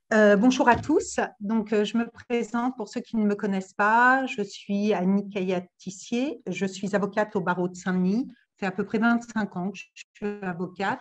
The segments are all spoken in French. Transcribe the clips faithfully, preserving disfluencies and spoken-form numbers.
Euh, bonjour à tous. Donc, euh, je me présente pour ceux qui ne me connaissent pas. Je suis Annie Kayat-Tissier. Je suis avocate au barreau de Saint-Denis. Ça fait à peu près vingt-cinq ans que je suis avocate.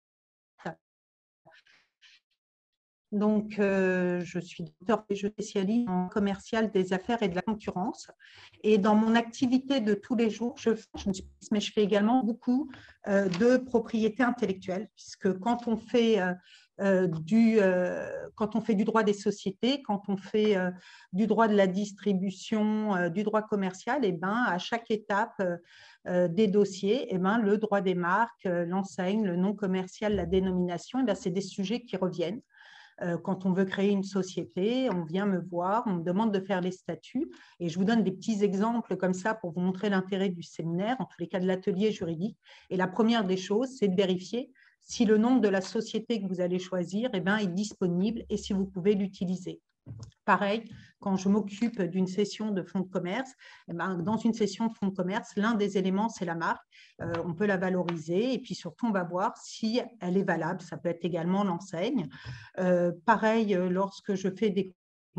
Donc, euh, je suis docteur et je spécialise en commercial des affaires et de la concurrence. Et dans mon activité de tous les jours, je, je, mais je fais également beaucoup euh, de propriété intellectuelle, puisque quand on fait euh, euh, du, euh, quand on fait du droit des sociétés, quand on fait euh, du droit de la distribution, euh, du droit commercial, et ben, à chaque étape euh, des dossiers, et ben, le droit des marques, euh, l'enseigne, le nom commercial, la dénomination, ben, c'est des sujets qui reviennent. Quand on veut créer une société, on vient me voir, on me demande de faire les statuts et je vous donne des petits exemples comme ça pour vous montrer l'intérêt du séminaire, en tous les cas de l'atelier juridique. Et la première des choses, c'est de vérifier si le nom de la société que vous allez choisir eh bien, est disponible et si vous pouvez l'utiliser. Pareil, quand je m'occupe d'une session de fonds de commerce, eh ben, dans une session de fonds de commerce, l'un des éléments, c'est la marque. Euh, on peut la valoriser et puis surtout, on va voir si elle est valable. Ça peut être également l'enseigne. Euh, pareil, lorsque je fais des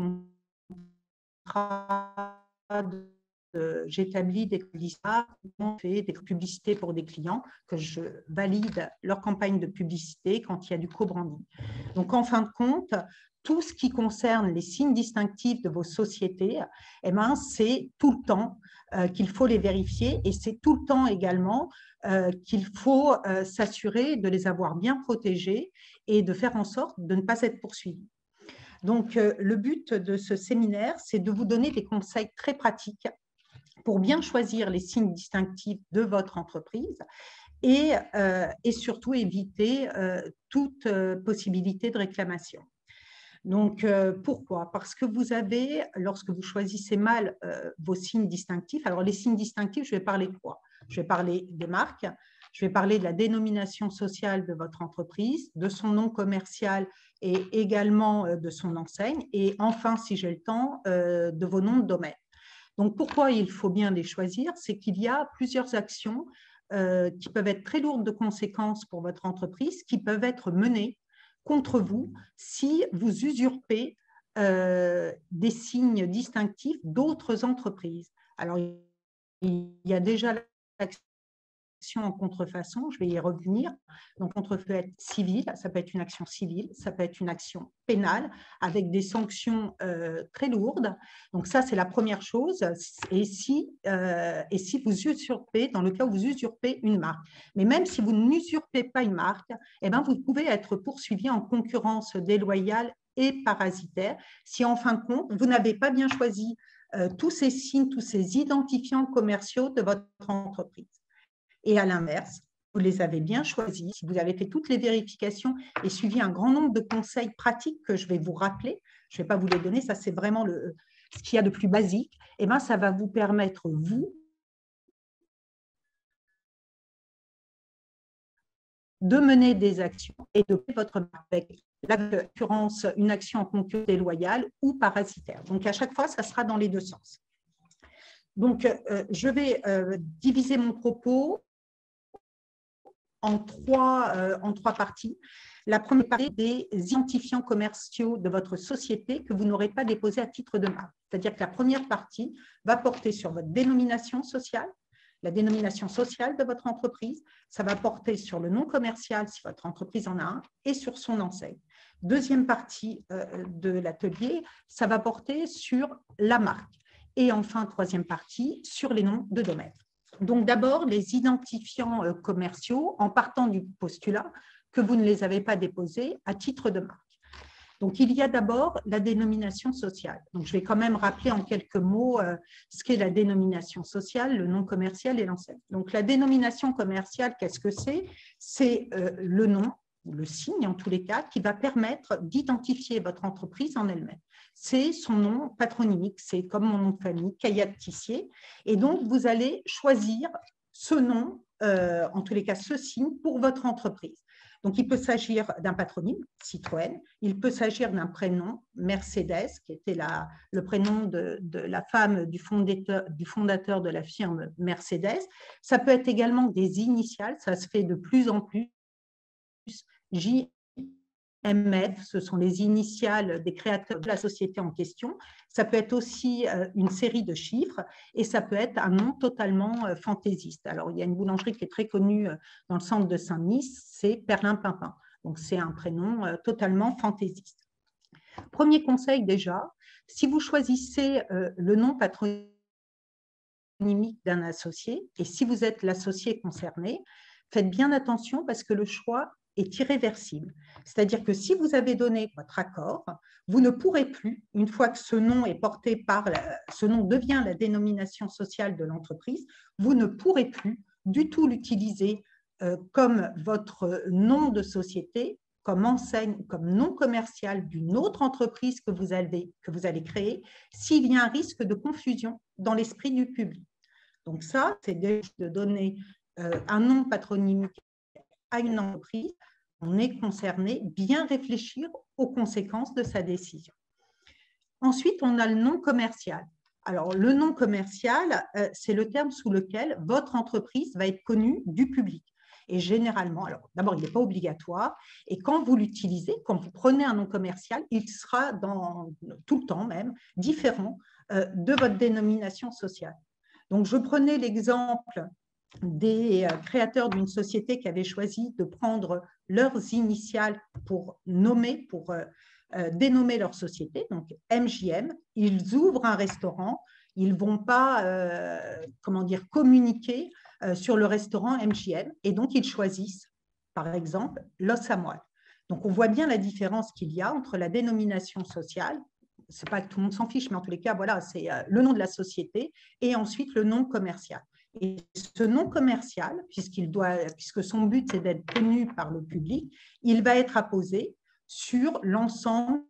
contrats, de, j'établis des publicités, on fait des publicités pour des clients, que je valide leur campagne de publicité quand il y a du co-branding. Donc, en fin de compte, tout ce qui concerne les signes distinctifs de vos sociétés, eh ben, c'est tout le temps euh, qu'il faut les vérifier et c'est tout le temps également euh, qu'il faut euh, s'assurer de les avoir bien protégés et de faire en sorte de ne pas être poursuivis. Donc, euh, le but de ce séminaire, c'est de vous donner des conseils très pratiques pour bien choisir les signes distinctifs de votre entreprise et, euh, et surtout éviter euh, toute euh, possibilité de réclamation. Donc, euh, pourquoi? Parce que vous avez, lorsque vous choisissez mal euh, vos signes distinctifs, alors les signes distinctifs, je vais parler de quoi? Je vais parler des marques, je vais parler de la dénomination sociale de votre entreprise, de son nom commercial et également euh, de son enseigne, et enfin, si j'ai le temps, euh, de vos noms de domaine. Donc, pourquoi il faut bien les choisir? C'est qu'il y a plusieurs actions euh, qui peuvent être très lourdes de conséquences pour votre entreprise, qui peuvent être menées contre vous si vous usurpez euh, des signes distinctifs d'autres entreprises. Alors, il y a déjà l'action en contrefaçon, je vais y revenir. Donc, contre peut être civile, ça peut être une action civile, ça peut être une action pénale avec des sanctions euh, très lourdes. Donc, ça, c'est la première chose. Et si, euh, et si vous usurpez, dans le cas où vous usurpez une marque. Mais même si vous n'usurpez pas une marque, eh bien, vous pouvez être poursuivi en concurrence déloyale et parasitaire si, en fin de compte, vous n'avez pas bien choisi euh, tous ces signes, tous ces identifiants commerciaux de votre entreprise. Et à l'inverse, vous les avez bien choisis, si vous avez fait toutes les vérifications et suivi un grand nombre de conseils pratiques que je vais vous rappeler, je ne vais pas vous les donner, ça c'est vraiment le, ce qu'il y a de plus basique, et bien ça va vous permettre, vous, de mener des actions et de votre marque avec l'occurrence, une action en concurrence déloyale ou parasitaire. Donc à chaque fois, ça sera dans les deux sens. Donc euh, je vais euh, diviser mon propos en trois, euh, en trois parties. La première partie des identifiants commerciaux de votre société que vous n'aurez pas déposés à titre de marque. C'est-à-dire que la première partie va porter sur votre dénomination sociale, la dénomination sociale de votre entreprise, ça va porter sur le nom commercial si votre entreprise en a un et sur son enseigne. Deuxième partie euh, de l'atelier, ça va porter sur la marque. Et enfin, troisième partie, sur les noms de domaine. Donc d'abord, les identifiants euh, commerciaux en partant du postulat que vous ne les avez pas déposés à titre de marque. Donc, il y a d'abord la dénomination sociale. Donc, je vais quand même rappeler en quelques mots euh, ce qu'est la dénomination sociale, le nom commercial et l'enseigne. Donc, la dénomination commerciale, qu'est-ce que c'est? C'est euh, le nom, ou le signe en tous les cas, qui va permettre d'identifier votre entreprise en elle-même. C'est son nom patronymique, c'est comme mon nom de famille, Kayat-Tissier. Et donc, vous allez choisir ce nom, euh, en tous les cas ce signe, pour votre entreprise. Donc, il peut s'agir d'un patronyme, Citroën, il peut s'agir d'un prénom, Mercedes, qui était la, le prénom de, de la femme du fondateur, du fondateur de la firme Mercedes. Ça peut être également des initiales, ça se fait de plus en plus, J M F, ce sont les initiales des créateurs de la société en question. Ça peut être aussi une série de chiffres et ça peut être un nom totalement fantaisiste. Alors, il y a une boulangerie qui est très connue dans le centre de Saint-Denis, c'est Perlin-Pimpin. Donc, c'est un prénom totalement fantaisiste. Premier conseil déjà, si vous choisissez le nom patronymique d'un associé et si vous êtes l'associé concerné, faites bien attention parce que le choix est irréversible. C'est-à-dire que si vous avez donné votre accord, vous ne pourrez plus, une fois que ce nom est porté par, la, ce nom devient la dénomination sociale de l'entreprise, vous ne pourrez plus du tout l'utiliser euh, comme votre nom de société, comme enseigne, comme nom commercial d'une autre entreprise que vous, avez, que vous allez créer, s'il y a un risque de confusion dans l'esprit du public. Donc ça, c'est de donner euh, un nom patronymique à une entreprise, on est concerné, bien réfléchir aux conséquences de sa décision. Ensuite, on a le nom commercial. Alors, le nom commercial, euh, c'est le terme sous lequel votre entreprise va être connue du public. Et généralement, alors d'abord, il n'est pas obligatoire, et quand vous l'utilisez, quand vous prenez un nom commercial, il sera dans, tout le temps même différent euh, de votre dénomination sociale. Donc, je prenais l'exemple des créateurs d'une société qui avaient choisi de prendre leurs initiales pour nommer, pour euh, dénommer leur société, donc M J M. Ils ouvrent un restaurant, ils ne vont pas euh, comment dire, communiquer euh, sur le restaurant M J M et donc ils choisissent, par exemple, Los Amoal. Donc on voit bien la différence qu'il y a entre la dénomination sociale, c'est pas que tout le monde s'en fiche, mais en tous les cas, voilà, c'est euh, le nom de la société et ensuite le nom commercial. Et ce nom commercial, puisqu'il doit, puisque son but c'est d'être connu par le public, il va être apposé sur l'ensemble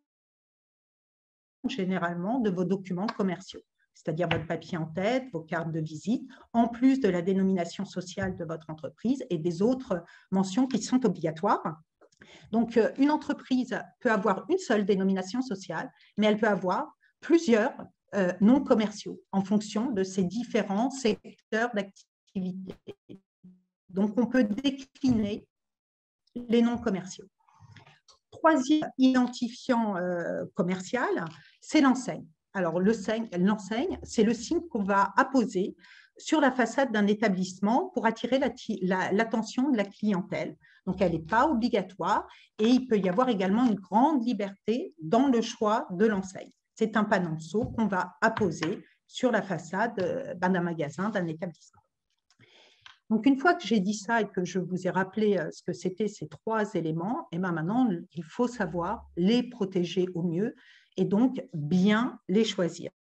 généralement de vos documents commerciaux, c'est-à-dire votre papier en tête, vos cartes de visite, en plus de la dénomination sociale de votre entreprise et des autres mentions qui sont obligatoires. Donc, une entreprise peut avoir une seule dénomination sociale, mais elle peut avoir plusieurs euh, noms commerciaux en fonction de ses différents secteurs d'activité. Donc, on peut décliner les noms commerciaux. Troisième identifiant euh, commercial, c'est l'enseigne. Alors, l'enseigne, c'est le signe qu'on va apposer sur la façade d'un établissement pour attirer l'attention la, la, de la clientèle. Donc, elle n'est pas obligatoire et il peut y avoir également une grande liberté dans le choix de l'enseigne. C'est un panonceau qu'on va apposer sur la façade d'un magasin, d'un établissement. Donc, une fois que j'ai dit ça et que je vous ai rappelé ce que c'était ces trois éléments, et bien maintenant, il faut savoir les protéger au mieux et donc bien les choisir.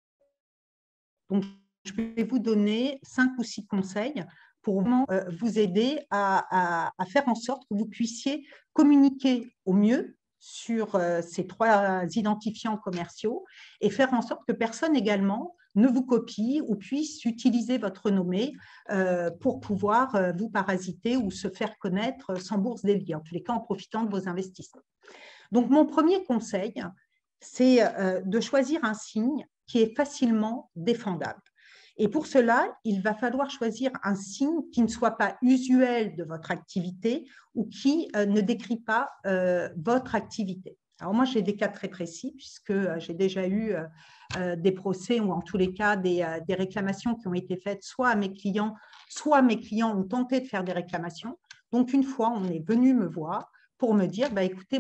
Donc, je vais vous donner cinq ou six conseils pour vous aider à, à, à faire en sorte que vous puissiez communiquer au mieux sur ces trois identifiants commerciaux et faire en sorte que personne également ne vous copie ou puisse utiliser votre renommée euh, pour pouvoir euh, vous parasiter ou se faire connaître sans bourse déliée, en tous les cas en profitant de vos investissements. Donc, mon premier conseil, c'est euh, de choisir un signe qui est facilement défendable. Et pour cela, il va falloir choisir un signe qui ne soit pas usuel de votre activité ou qui euh, ne décrit pas euh, votre activité. Alors moi, j'ai des cas très précis puisque euh, j'ai déjà eu euh, euh, des procès ou en tous les cas des, euh, des réclamations qui ont été faites soit à mes clients, soit mes clients ont tenté de faire des réclamations. Donc, une fois, on est venu me voir pour me dire, bah, écoutez,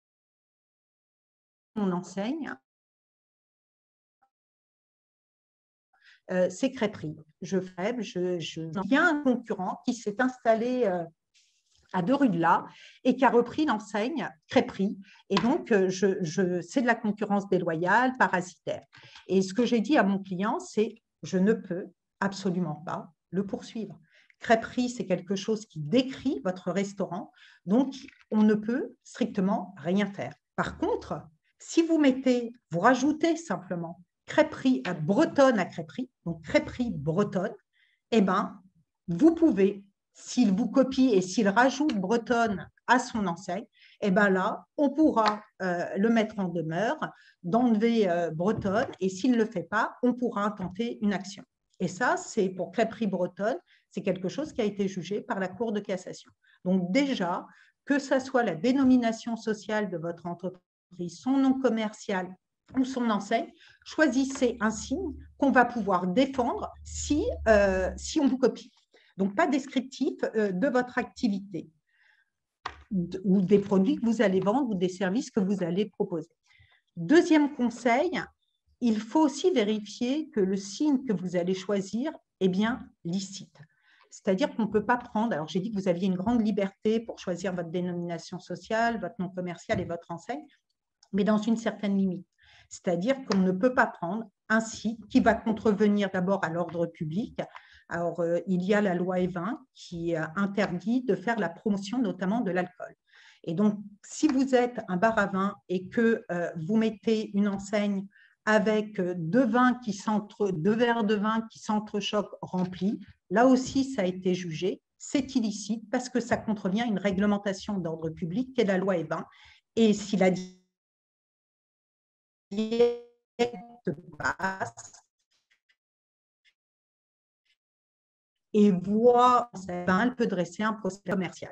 mon enseigne, Euh, c'est Crêperie. Je fais, je, je, il y a un concurrent qui s'est installé euh, à deux rues de là et qui a repris l'enseigne Crêperie. Et donc, je, je, c'est de la concurrence déloyale, parasitaire. Et ce que j'ai dit à mon client, c'est je ne peux absolument pas le poursuivre. Crêperie, c'est quelque chose qui décrit votre restaurant, donc on ne peut strictement rien faire. Par contre, si vous mettez, vous rajoutez simplement crêperie à bretonne à crêperie, donc crêperie bretonne, eh bien, vous pouvez, s'il vous copie et s'il rajoute bretonne à son enseigne, eh bien là, on pourra euh, le mettre en demeure, d'enlever euh, bretonne, et s'il ne le fait pas, on pourra intenter une action. Et ça, c'est pour crêperie bretonne, c'est quelque chose qui a été jugé par la Cour de cassation. Donc déjà, que ce soit la dénomination sociale de votre entreprise, son nom commercial ou son enseigne, choisissez un signe qu'on va pouvoir défendre si, euh, si on vous copie. Donc, pas descriptif euh, de votre activité ou des produits que vous allez vendre ou des services que vous allez proposer. Deuxième conseil, il faut aussi vérifier que le signe que vous allez choisir est bien licite. C'est-à-dire qu'on ne peut pas prendre, alors j'ai dit que vous aviez une grande liberté pour choisir votre dénomination sociale, votre nom commercial et votre enseigne, mais dans une certaine limite. C'est-à-dire qu'on ne peut pas prendre un site qui va contrevenir d'abord à l'ordre public. Alors, euh, il y a la loi E vingt qui euh, interdit de faire la promotion notamment de l'alcool. Et donc, si vous êtes un bar à vin et que euh, vous mettez une enseigne avec deux, vins qui deux verres de vin qui s'entrechoquent remplis, là aussi, ça a été jugé. C'est illicite parce que ça contrevient à une réglementation d'ordre public qui est la loi E vingt. Et si la passe et voit, elle peut dresser un procès commercial.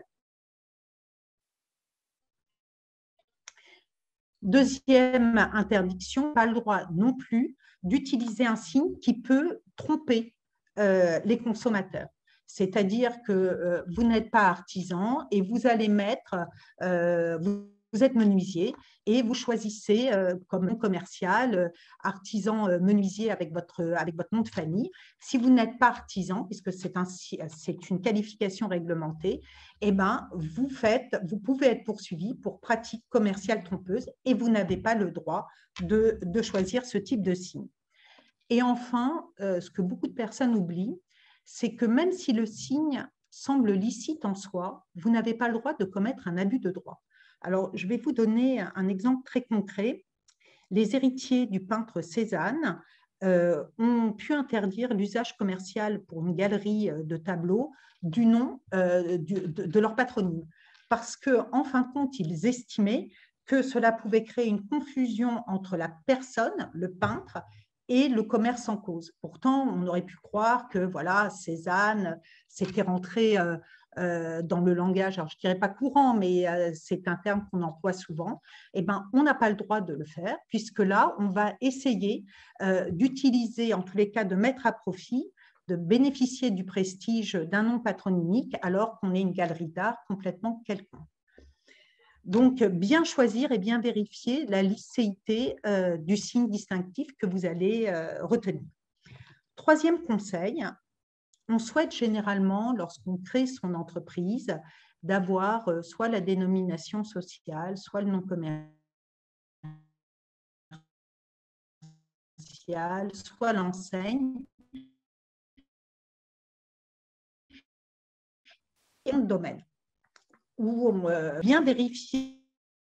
Deuxième interdiction, pas le droit non plus d'utiliser un signe qui peut tromper euh, les consommateurs. C'est-à-dire que euh, vous n'êtes pas artisan et vous allez mettre, euh, vous, vous êtes menuisier et vous choisissez euh, comme nom commercial euh, artisan euh, menuisier avec votre, avec votre nom de famille. Si vous n'êtes pas artisan, puisque c'est un, c'est une qualification réglementée, eh ben, vous, faites, vous pouvez être poursuivi pour pratique commerciale trompeuse et vous n'avez pas le droit de, de choisir ce type de signe. Et enfin, euh, ce que beaucoup de personnes oublient, c'est que même si le signe semble licite en soi, vous n'avez pas le droit de commettre un abus de droit. Alors, je vais vous donner un exemple très concret. Les héritiers du peintre Cézanne euh, ont pu interdire l'usage commercial pour une galerie de tableaux du nom euh, du, de, de leur patronyme. Parce qu'en fin de compte, ils estimaient que cela pouvait créer une confusion entre la personne, le peintre, et le commerce en cause. Pourtant, on aurait pu croire que voilà, Cézanne s'était rentré euh, euh, dans le langage, alors je ne dirais pas courant, mais euh, c'est un terme qu'on emploie souvent. Eh ben, on n'a pas le droit de le faire, puisque là, on va essayer euh, d'utiliser, en tous les cas, de mettre à profit, de bénéficier du prestige d'un nom patronymique, alors qu'on est une galerie d'art complètement quelconque. Donc, bien choisir et bien vérifier la licéité euh, du signe distinctif que vous allez euh, retenir. Troisième conseil, on souhaite généralement, lorsqu'on crée son entreprise, d'avoir euh, soit la dénomination sociale, soit le nom commercial, soit l'enseigne, et un domaine où on euh, bien vérifier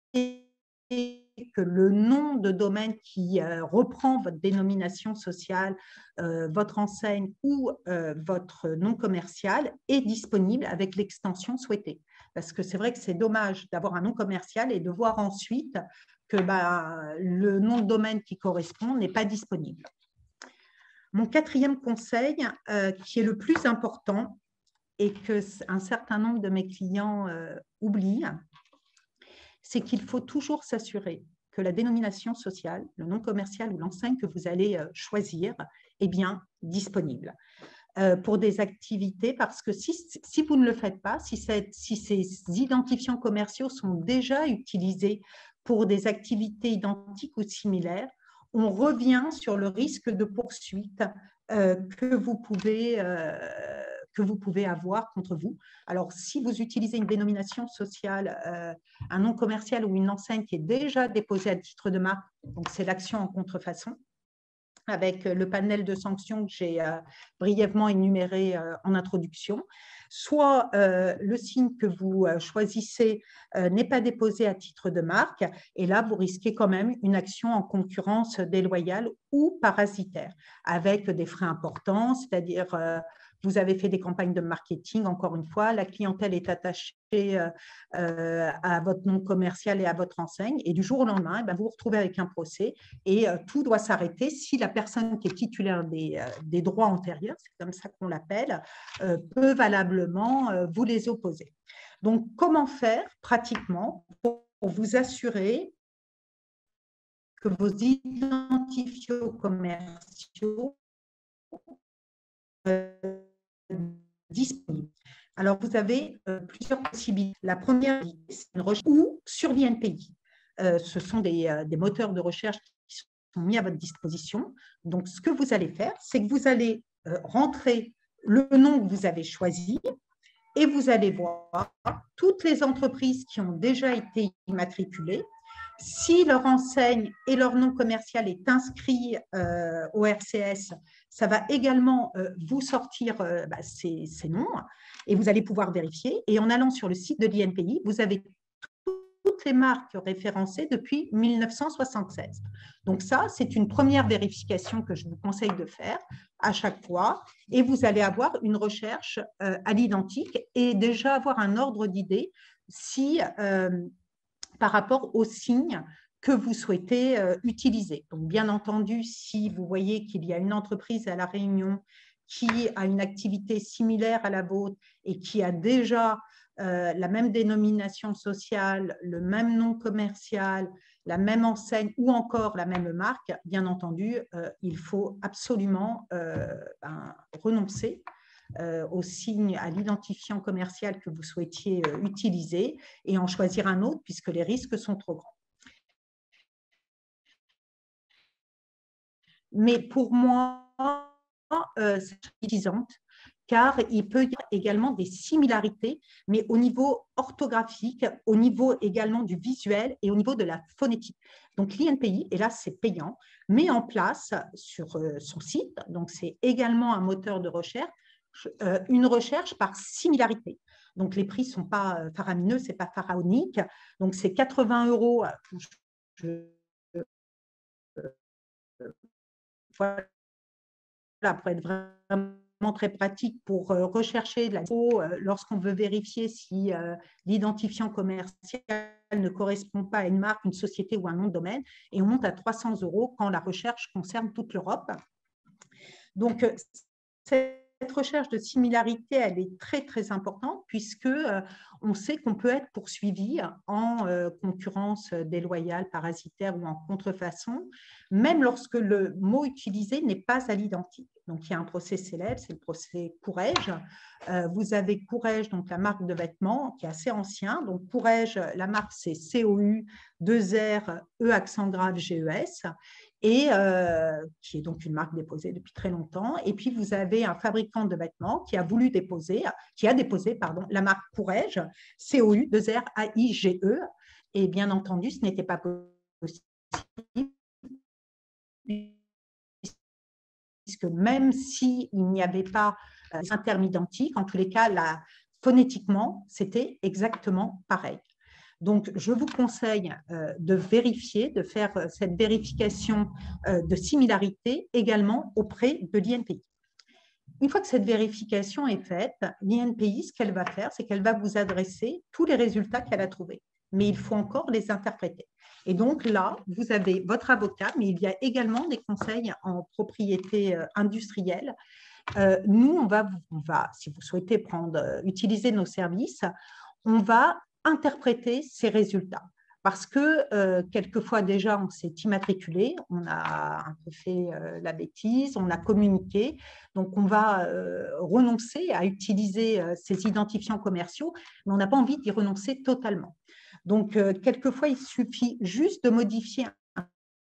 que le nom de domaine qui euh, reprend votre dénomination sociale, euh, votre enseigne ou euh, votre nom commercial est disponible avec l'extension souhaitée. Parce que c'est vrai que c'est dommage d'avoir un nom commercial et de voir ensuite que bah, le nom de domaine qui correspond n'est pas disponible. Mon quatrième conseil, euh, qui est le plus important et qu'un certain nombre de mes clients euh, oublient, c'est qu'il faut toujours s'assurer que la dénomination sociale, le nom commercial ou l'enseigne que vous allez euh, choisir est bien disponible euh, pour des activités, parce que si, si vous ne le faites pas, si, cette, si ces identifiants commerciaux sont déjà utilisés pour des activités identiques ou similaires, on revient sur le risque de poursuite euh, que vous pouvez euh, que vous pouvez avoir contre vous. Alors, si vous utilisez une dénomination sociale, euh, un nom commercial ou une enseigne qui est déjà déposée à titre de marque, donc c'est l'action en contrefaçon, avec le panel de sanctions que j'ai euh, brièvement énuméré euh, en introduction, soit euh, le signe que vous euh, choisissez euh, n'est pas déposé à titre de marque, et là, vous risquez quand même une action en concurrence déloyale ou parasitaire, avec des frais importants, c'est-à-dire euh, vous avez fait des campagnes de marketing, encore une fois, la clientèle est attachée euh, euh, à votre nom commercial et à votre enseigne, et du jour au lendemain, eh bien, vous vous retrouvez avec un procès et euh, tout doit s'arrêter si la personne qui est titulaire des, euh, des droits antérieurs, c'est comme ça qu'on l'appelle, euh, peut valablement euh, vous les opposer. Donc, comment faire pratiquement pour vous assurer que vos identifiants commerciaux euh, disponibles. Alors, vous avez euh, plusieurs possibilités. La première, c'est une recherche ou sur l'I N P I. Euh, ce sont des, euh, des moteurs de recherche qui sont mis à votre disposition. Donc, ce que vous allez faire, c'est que vous allez euh, rentrer le nom que vous avez choisi et vous allez voir toutes les entreprises qui ont déjà été immatriculées. Si leur enseigne et leur nom commercial est inscrit euh, au R C S, ça va également euh, vous sortir euh, bah, ces, ces noms et vous allez pouvoir vérifier. Et en allant sur le site de l'I N P I, vous avez toutes les marques référencées depuis mille neuf cent soixante-seize. Donc ça, c'est une première vérification que je vous conseille de faire à chaque fois et vous allez avoir une recherche euh, à l'identique et déjà avoir un ordre d'idée si, euh, par rapport aux signes que vous souhaitez euh, utiliser. Donc, bien entendu, si vous voyez qu'il y a une entreprise à La Réunion qui a une activité similaire à la vôtre et qui a déjà euh, la même dénomination sociale, le même nom commercial, la même enseigne ou encore la même marque, bien entendu, euh, il faut absolument euh, ben, renoncer euh, au signe, à l'identifiant commercial que vous souhaitiez euh, utiliser et en choisir un autre puisque les risques sont trop grands. Mais pour moi, euh, c'est suffisante car il peut y avoir également des similarités, mais au niveau orthographique, au niveau également du visuel et au niveau de la phonétique. Donc l'I N P I, et là c'est payant, met en place sur euh, son site, donc c'est également un moteur de recherche, euh, une recherche par similarité. Donc les prix ne sont pas faramineux, ce n'est pas pharaonique, donc c'est quatre-vingts euros. Je, voilà, pour être vraiment très pratique pour euh, rechercher de la euh, lorsqu'on veut vérifier si euh, l'identifiant commercial ne correspond pas à une marque, une société ou un nom de domaine, et on monte à trois cents euros quand la recherche concerne toute l'Europe. Donc, cette recherche de similarité, elle est très, très importante puisque euh, on sait qu'on peut être poursuivi en euh, concurrence déloyale, parasitaire ou en contrefaçon, même lorsque le mot utilisé n'est pas à l'identique. Donc, il y a un procès célèbre, c'est le procès Courrèges. Euh, vous avez Courrèges, donc la marque de vêtements, qui est assez ancien. Donc, Courrèges, la marque, c'est C O U, deux R, E accent grave, G E S. Et euh, qui est donc une marque déposée depuis très longtemps. Et puis, vous avez un fabricant de vêtements qui a voulu déposer, qui a déposé, pardon, la marque Courrèges, C O U, deux R, A I G E. Et bien entendu, ce n'était pas possible, puisque même s'il n'y avait pas euh, un terme identique, en tous les cas, là, phonétiquement, c'était exactement pareil. Donc, je vous conseille euh, de vérifier, de faire euh, cette vérification euh, de similarité également auprès de l'I N P I. Une fois que cette vérification est faite, l'I N P I, ce qu'elle va faire, c'est qu'elle va vous adresser tous les résultats qu'elle a trouvés. Mais il faut encore les interpréter. Et donc là, vous avez votre avocat, mais il y a également des conseils en propriété euh, industrielle. Euh, nous, on va, on va, si vous souhaitez prendre, euh, utiliser nos services, on va interpréter ces résultats. Parce que euh, quelquefois déjà, on s'est immatriculé, on a un peu fait euh, la bêtise, on a communiqué. Donc, on va euh, renoncer à utiliser euh, ces identifiants commerciaux, mais on n'a pas envie d'y renoncer totalement. Donc, euh, quelquefois, il suffit juste de modifier un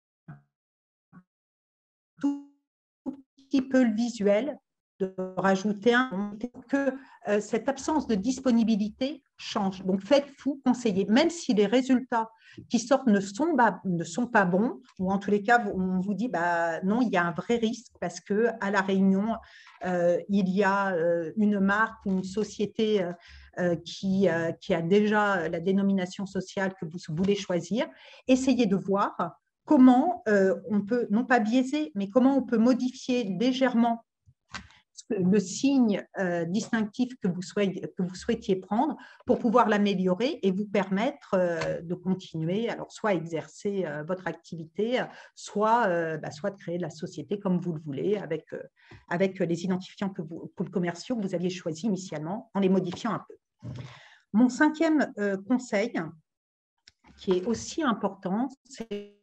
tout petit peu le visuel, de rajouter un pour que euh, cette absence de disponibilité change. Donc, faites-vous conseiller, même si les résultats qui sortent ne sont pas, ne sont pas bons, ou en tous les cas, on vous dit, bah, non, il y a un vrai risque parce qu'à La Réunion, euh, il y a euh, une marque, une société euh, qui, euh, qui a déjà la dénomination sociale que vous voulez choisir. Essayez de voir comment euh, on peut, non pas biaiser, mais comment on peut modifier légèrement le signe euh, distinctif que vous, souhaitiez, que vous souhaitiez prendre pour pouvoir l'améliorer et vous permettre euh, de continuer, alors soit à exercer euh, votre activité, soit, euh, bah, soit de créer la société comme vous le voulez avec, euh, avec les identifiants que vous, pour le commerciaux que vous aviez choisis initialement en les modifiant un peu. Mon cinquième euh, conseil, qui est aussi important, c'est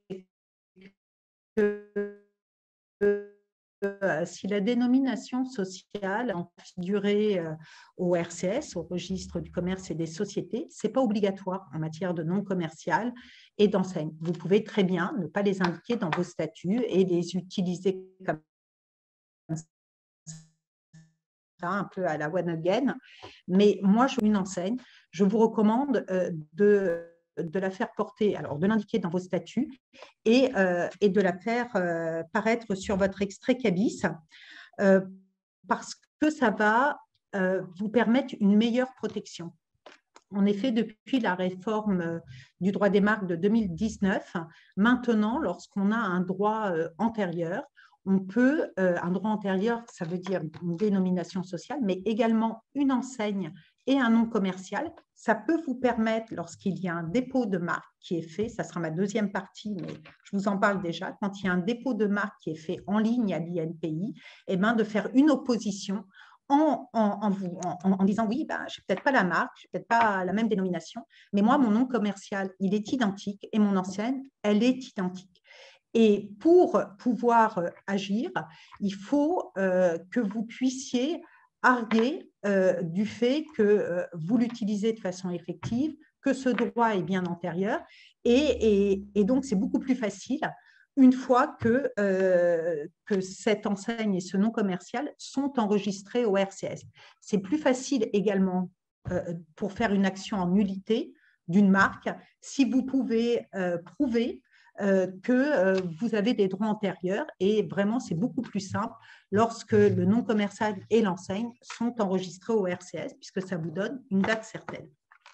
que euh, si la dénomination sociale figurait euh, au R C S, au registre du commerce et des sociétés, ce n'est pas obligatoire en matière de non commercial et d'enseigne. Vous pouvez très bien ne pas les indiquer dans vos statuts et les utiliser comme ça, un peu à la one again. Mais moi, je une enseigne, je vous recommande euh, de de la faire porter, alors de l'indiquer dans vos statuts et, euh, et de la faire euh, paraître sur votre extrait CABIS euh, parce que ça va euh, vous permettre une meilleure protection. En effet, depuis la réforme du droit des marques de deux mille dix-neuf, maintenant, lorsqu'on a un droit euh, antérieur, on peut, euh, un droit antérieur, ça veut dire une dénomination sociale, mais également une enseigne et un nom commercial. Ça peut vous permettre, lorsqu'il y a un dépôt de marque qui est fait, ça sera ma deuxième partie, mais je vous en parle déjà, quand il y a un dépôt de marque qui est fait en ligne à l'I N P I, eh ben, de faire une opposition en, en, en, vous, en, en disant oui, ben, je n'ai peut-être pas la marque, je n'ai peut-être pas la même dénomination, mais moi, mon nom commercial, il est identique et mon enseigne, elle est identique. Et pour pouvoir agir, il faut euh, que vous puissiez arguer euh, du fait que euh, vous l'utilisez de façon effective, que ce droit est bien antérieur. Et, et, et donc, c'est beaucoup plus facile une fois que, euh, que cette enseigne et ce nom commercial sont enregistrés au R C S. C'est plus facile également euh, pour faire une action en nullité d'une marque si vous pouvez euh, prouver Euh, que euh, vous avez des droits antérieurs et vraiment c'est beaucoup plus simple lorsque le nom commercial et l'enseigne sont enregistrés au R C S puisque ça vous donne une date certaine.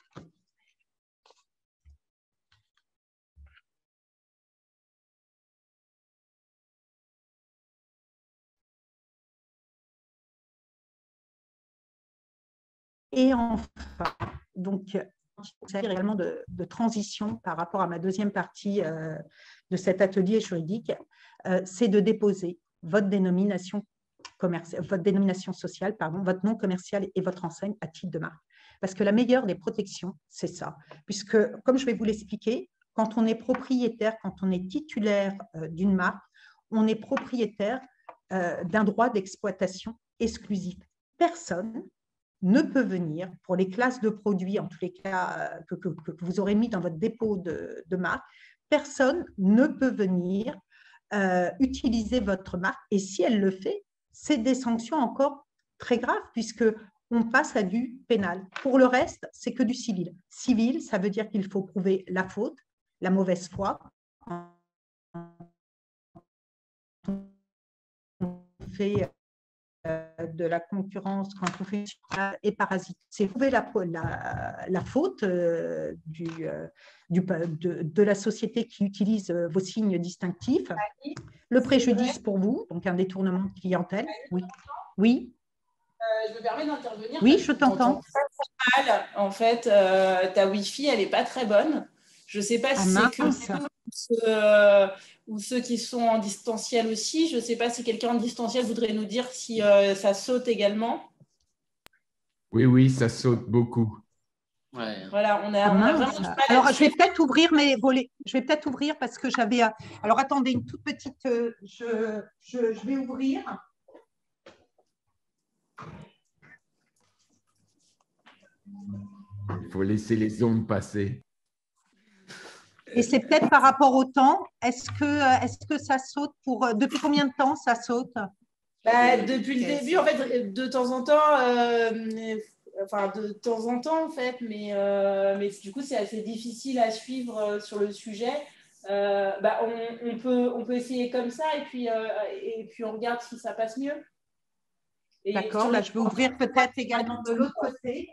Et enfin, donc, c'est également de, de transition par rapport à ma deuxième partie euh, de cet atelier juridique, euh, c'est de déposer votre dénomination commerciale, votre dénomination sociale, pardon, votre nom commercial et votre enseigne à titre de marque. Parce que la meilleure des protections, c'est ça. Puisque, comme je vais vous l'expliquer, quand on est propriétaire, quand on est titulaire euh, d'une marque, on est propriétaire euh, d'un droit d'exploitation exclusif. Personne ne peut venir, pour les classes de produits, en tous les cas que, que, que vous aurez mis dans votre dépôt de, de marque, personne ne peut venir euh, utiliser votre marque. Et si elle le fait, c'est des sanctions encore très graves, puisqu'on passe à du pénal. Pour le reste, c'est que du civil. Civil, ça veut dire qu'il faut prouver la faute, la mauvaise foi. On fait de la concurrence quand on fait et parasite. C'est prouver la, la, la faute euh, du, euh, du, de, de la société qui utilise vos signes distinctifs, le préjudice pour vous, donc un détournement de clientèle. Oui. Oui. Euh, je me permets d'intervenir. Oui, je t'entends. En fait, euh, ta Wi-Fi, elle n'est pas très bonne. Je ne sais pas si ah, c'est que euh, ou ceux qui sont en distanciel aussi. Je ne sais pas si quelqu'un en distanciel voudrait nous dire si euh, ça saute également. Oui, oui, ça saute beaucoup. Ouais. Voilà, on a, ah, on a vraiment du mal. Alors, je vais peut-être ouvrir mes volets. Je vais peut-être ouvrir parce que j'avais. Alors, attendez, une toute petite. Euh, je, je, je vais ouvrir. Il faut laisser les ondes passer. Et c'est peut-être par rapport au temps. Est-ce que, est-ce que ça saute pour… Depuis combien de temps ça saute? Bah, depuis le début, en fait, de temps en temps, euh, enfin de temps en temps en fait, mais, euh, mais du coup c'est assez difficile à suivre euh, sur le sujet. Euh, bah, on, on, peut, on peut essayer comme ça et puis, euh, et puis on regarde si ça passe mieux. D'accord, bah, je vais ouvrir peut-être également de l'autre côté.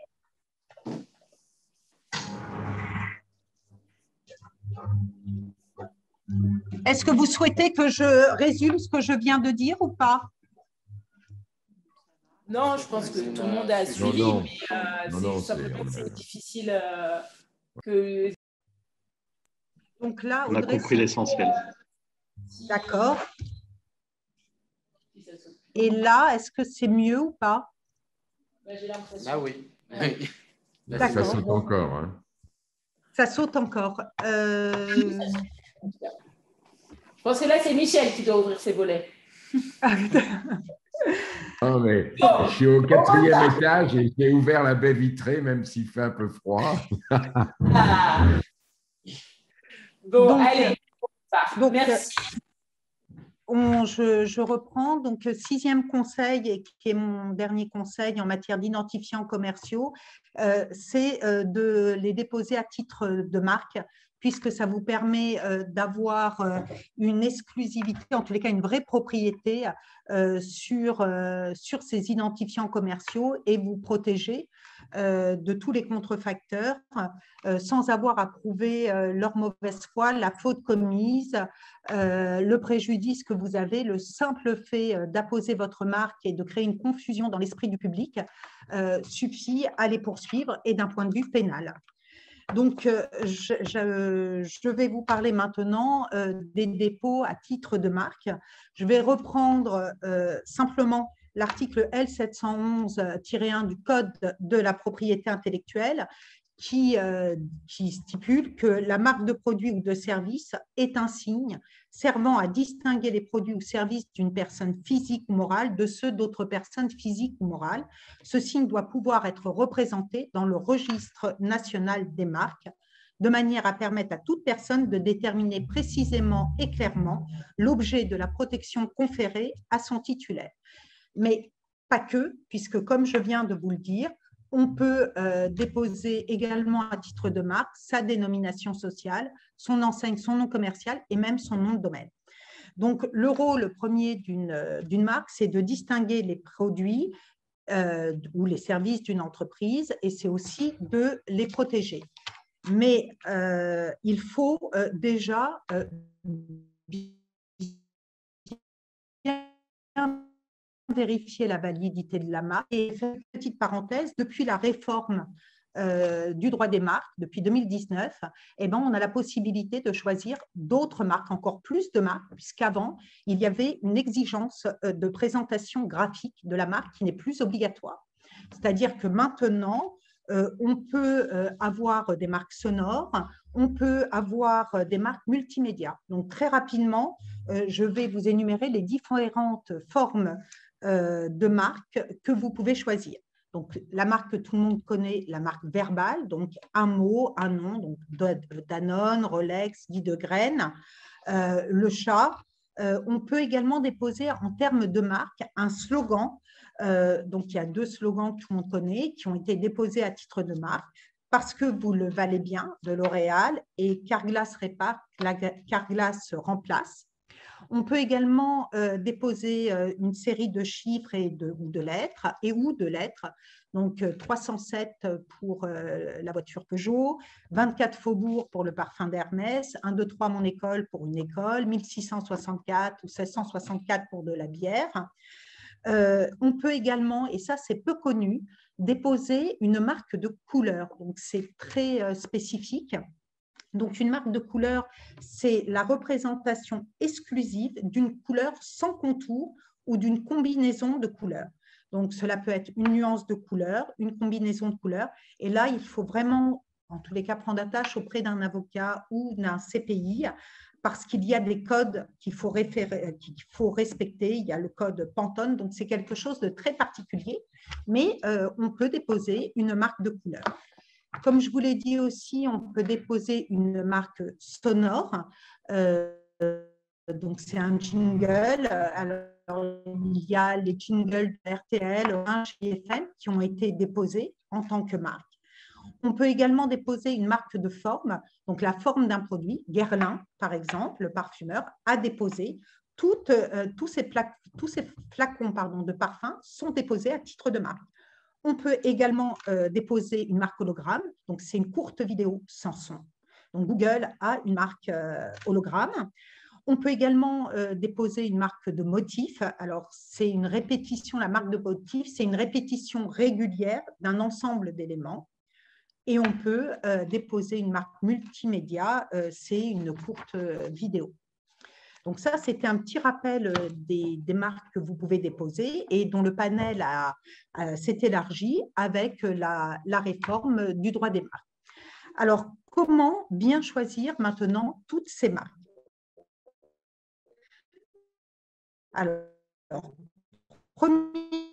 Est-ce que vous souhaitez que je résume ce que je viens de dire ou pas? Non, je pense que tout le monde a suivi, non, non. mais euh, non, c'est non, simplement que c'est c'est difficile euh, que… Donc là, on a Audrey, compris l'essentiel. D'accord. Et là, est-ce que c'est mieux ou pas? Bah, j'ai l'impression. Ah oui. Là, ça saute encore. Hein. Ça saute encore. Euh... Je pense que là, c'est Michel qui doit ouvrir ses volets. Non, mais bon, je suis au quatrième étage et j'ai ouvert la baie vitrée, même s'il fait un peu froid. Ah. Bon, donc, allez. Donc, merci. On, je, je reprends. Donc, sixième conseil, et qui est mon dernier conseil en matière d'identifiants commerciaux, euh, c'est euh, de les déposer à titre de marque, puisque ça vous permet euh, d'avoir euh, une exclusivité, en tous les cas une vraie propriété euh, sur, euh, sur ces identifiants commerciaux et vous protéger euh, de tous les contrefacteurs euh, sans avoir à prouver euh, leur mauvaise foi, la faute commise, euh, le préjudice que vous avez. Le simple fait euh, d'apposer votre marque et de créer une confusion dans l'esprit du public euh, suffit à les poursuivre, et d'un point de vue pénal. Donc, euh, je, je, je vais vous parler maintenant euh, des dépôts à titre de marque. Je vais reprendre euh, simplement l'article L sept cent onze tiret un du Code de la propriété intellectuelle qui, euh, qui stipule que la marque de produit ou de service est un signe servant à distinguer les produits ou services d'une personne physique ou morale de ceux d'autres personnes physiques ou morales. Ce signe doit pouvoir être représenté dans le registre national des marques, de manière à permettre à toute personne de déterminer précisément et clairement l'objet de la protection conférée à son titulaire. Mais pas que, puisque comme je viens de vous le dire, on peut euh, déposer également à titre de marque sa dénomination sociale, son enseigne, son nom commercial et même son nom de domaine. Donc, le rôle premier d'une d'une marque, c'est de distinguer les produits euh, ou les services d'une entreprise, et c'est aussi de les protéger. Mais euh, il faut euh, déjà euh, bien vérifier la validité de la marque. Et petite parenthèse, depuis la réforme euh, du droit des marques, depuis deux mille dix-neuf, eh ben, on a la possibilité de choisir d'autres marques, encore plus de marques, puisqu'avant, il y avait une exigence de présentation graphique de la marque qui n'est plus obligatoire. C'est-à-dire que maintenant, euh, on peut euh, avoir des marques sonores, on peut avoir des marques multimédia. Donc, très rapidement, euh, je vais vous énumérer les différentes formes euh, de marques que vous pouvez choisir. Donc, la marque que tout le monde connaît, la marque verbale, donc un mot, un nom, donc Danone, Rolex, Guy de Graine, euh, le chat. Euh, on peut également déposer en termes de marque un slogan. Euh, donc, il y a deux slogans que tout le monde connaît qui ont été déposés à titre de marque. Parce que vous le valez bien, de L'Oréal, et Carglass répare, Carglass remplace. On peut également euh, déposer euh, une série de chiffres et de, ou de lettres, et ou de lettres. Donc, euh, trois cent sept pour euh, la voiture Peugeot, vingt-quatre Faubourg pour le parfum d'Hermès, un deux trois Mon École pour une école, mille six cent soixante-quatre ou seize cent soixante-quatre pour de la bière. Euh, on peut également, et ça c'est peu connu, déposer une marque de couleur. Donc, c'est très euh, spécifique. Donc, une marque de couleur, c'est la représentation exclusive d'une couleur sans contour ou d'une combinaison de couleurs. Donc, cela peut être une nuance de couleur, une combinaison de couleurs. Et là, il faut vraiment, en tous les cas, prendre attache auprès d'un avocat ou d'un C P I, parce qu'il y a des codes qu'il faut, qu'il faut respecter. Il y a le code Pantone, donc c'est quelque chose de très particulier, mais euh, on peut déposer une marque de couleur. Comme je vous l'ai dit aussi, on peut déposer une marque sonore. Euh, donc, c'est un jingle. Alors, il y a les jingles de R T L, Orange, J F M qui ont été déposés en tant que marque. On peut également déposer une marque de forme, donc la forme d'un produit. Guerlain, par exemple, le parfumeur, a déposé. Toutes, euh, tous ces, plaques, tous ces flacons pardon, de parfum sont déposés à titre de marque. On peut également euh, déposer une marque hologramme, donc c'est une courte vidéo sans son. Donc Google a une marque euh, hologramme. On peut également euh, déposer une marque de motif. Alors c'est une répétition, la marque de motif, c'est une répétition régulière d'un ensemble d'éléments. Et on peut euh, déposer une marque multimédia, euh, c'est une courte euh, vidéo. Donc ça, c'était un petit rappel des, des marques que vous pouvez déposer et dont le panel a, a, s'est élargi avec la, la réforme du droit des marques. Alors, comment bien choisir maintenant toutes ces marques? Alors, premier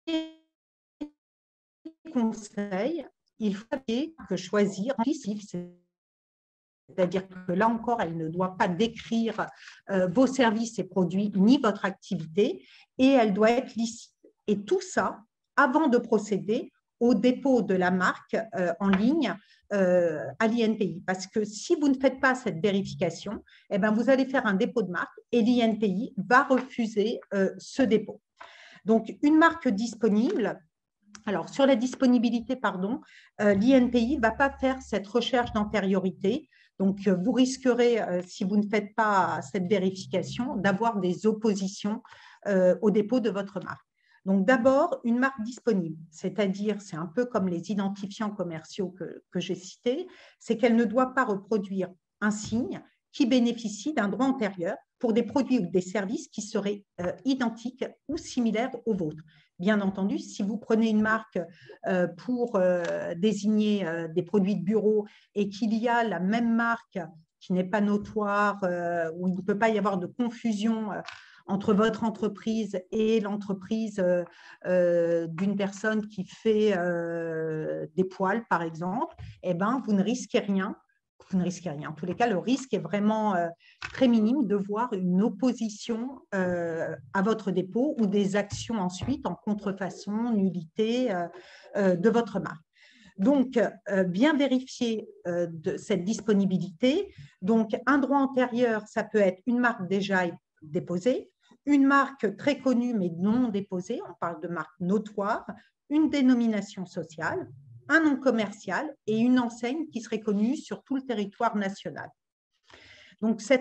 conseil, il faut que choisir c'est-à-dire que là encore, elle ne doit pas décrire euh, vos services et produits ni votre activité, et elle doit être licite. Et tout ça avant de procéder au dépôt de la marque euh, en ligne euh, à l'I N P I. Parce que si vous ne faites pas cette vérification, eh ben, vous allez faire un dépôt de marque et l'I N P I va refuser euh, ce dépôt. Donc, une marque disponible. Alors, sur la disponibilité, pardon, euh, l'I N P I ne va pas faire cette recherche d'antériorité. Donc, euh, vous risquerez, euh, si vous ne faites pas cette vérification, d'avoir des oppositions euh, au dépôt de votre marque. Donc, d'abord, une marque disponible, c'est-à-dire, c'est un peu comme les identifiants commerciaux que, que j'ai cités, c'est qu'elle ne doit pas reproduire un signe qui bénéficie d'un droit antérieur pour des produits ou des services qui seraient euh, identiques ou similaires aux vôtres. Bien entendu, si vous prenez une marque euh, pour euh, désigner euh, des produits de bureau et qu'il y a la même marque qui n'est pas notoire, euh, où il ne peut pas y avoir de confusion euh, entre votre entreprise et l'entreprise euh, euh, d'une personne qui fait euh, des poils, par exemple, eh ben, vous ne risquez rien. Vous ne risquez rien. En tous les cas, le risque est vraiment euh, très minime de voir une opposition euh, à votre dépôt ou des actions ensuite en contrefaçon, nullité euh, euh, de votre marque. Donc, euh, bien vérifier euh, de cette disponibilité. Donc, un droit antérieur, ça peut être une marque déjà déposée, une marque très connue mais non déposée, on parle de marque notoire, une dénomination sociale, un nom commercial et une enseigne qui serait connue sur tout le territoire national. Donc, cette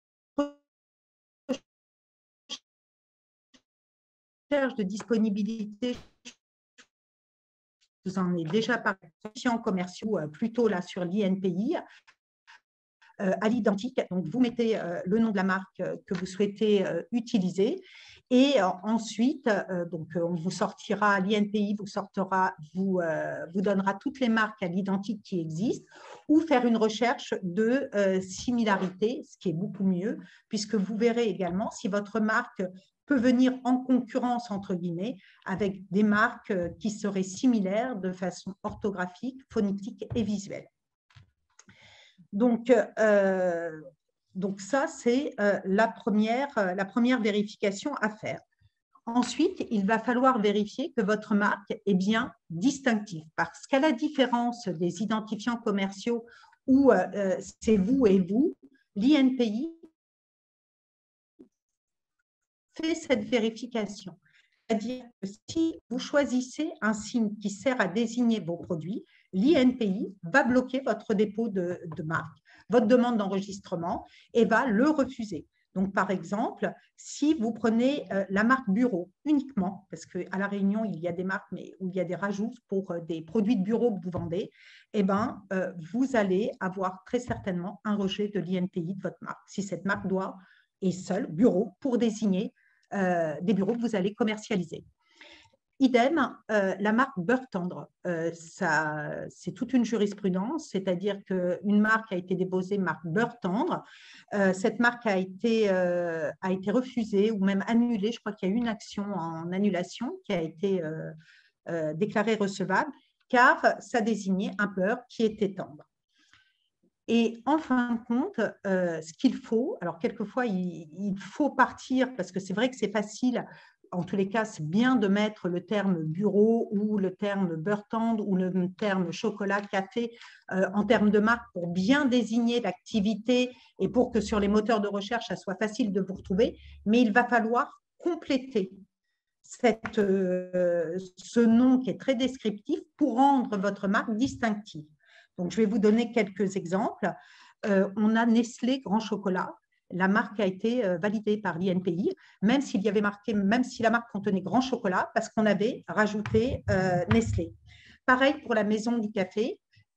recherche de disponibilité, je vous en ai déjà parlé, en commerciaux, plutôt là sur l'I N P I, euh, à l'identique. Donc, vous mettez euh, le nom de la marque que vous souhaitez euh, utiliser. Et euh, ensuite, euh, donc, on vous sortira, l'I N P I vous sortira, vous, euh, vous donnera toutes les marques à l'identique qui existent, ou faire une recherche de euh, similarité, ce qui est beaucoup mieux, puisque vous verrez également si votre marque peut venir en concurrence, entre guillemets, avec des marques qui seraient similaires de façon orthographique, phonétique et visuelle. Donc, euh, donc ça, c'est euh, la, première, euh, la première vérification à faire. Ensuite, il va falloir vérifier que votre marque est bien distinctive, parce qu'à la différence des identifiants commerciaux où euh, c'est vous et vous, l'I N P I fait cette vérification. C'est-à-dire que si vous choisissez un signe qui sert à désigner vos produits, l'I N P I va bloquer votre dépôt de, de marque, votre demande d'enregistrement et va le refuser. Donc, par exemple, si vous prenez euh, la marque bureau uniquement, parce qu'à La Réunion, il y a des marques mais où il y a des rajouts pour euh, des produits de bureau que vous vendez, eh ben, euh, vous allez avoir très certainement un rejet de l'I N P I de votre marque, si cette marque doit est seule, bureau, pour désigner euh, des bureaux que vous allez commercialiser. Idem, euh, la marque beurre tendre, euh, c'est toute une jurisprudence, c'est-à-dire qu'une marque a été déposée, marque beurre tendre, euh, cette marque a été, euh, a été refusée ou même annulée, je crois qu'il y a eu une action en annulation qui a été euh, euh, déclarée recevable, car ça désignait un beurre qui était tendre. Et en fin de compte, euh, ce qu'il faut, alors quelquefois il, il faut partir, parce que c'est vrai que c'est facile, en tous les cas, c'est bien de mettre le terme bureau ou le terme beurre tendre ou le terme chocolat, café euh, en termes de marque pour bien désigner l'activité et pour que sur les moteurs de recherche, ça soit facile de vous retrouver. Mais il va falloir compléter cette, euh, ce nom qui est très descriptif pour rendre votre marque distinctive. Donc, je vais vous donner quelques exemples. Euh, on a Nestlé Grand Chocolat. La marque a été euh, validée par l'I N P I, même s'il y avait marqué, même si la marque contenait Grand Chocolat, parce qu'on avait rajouté euh, Nestlé. Pareil pour la Maison du Café.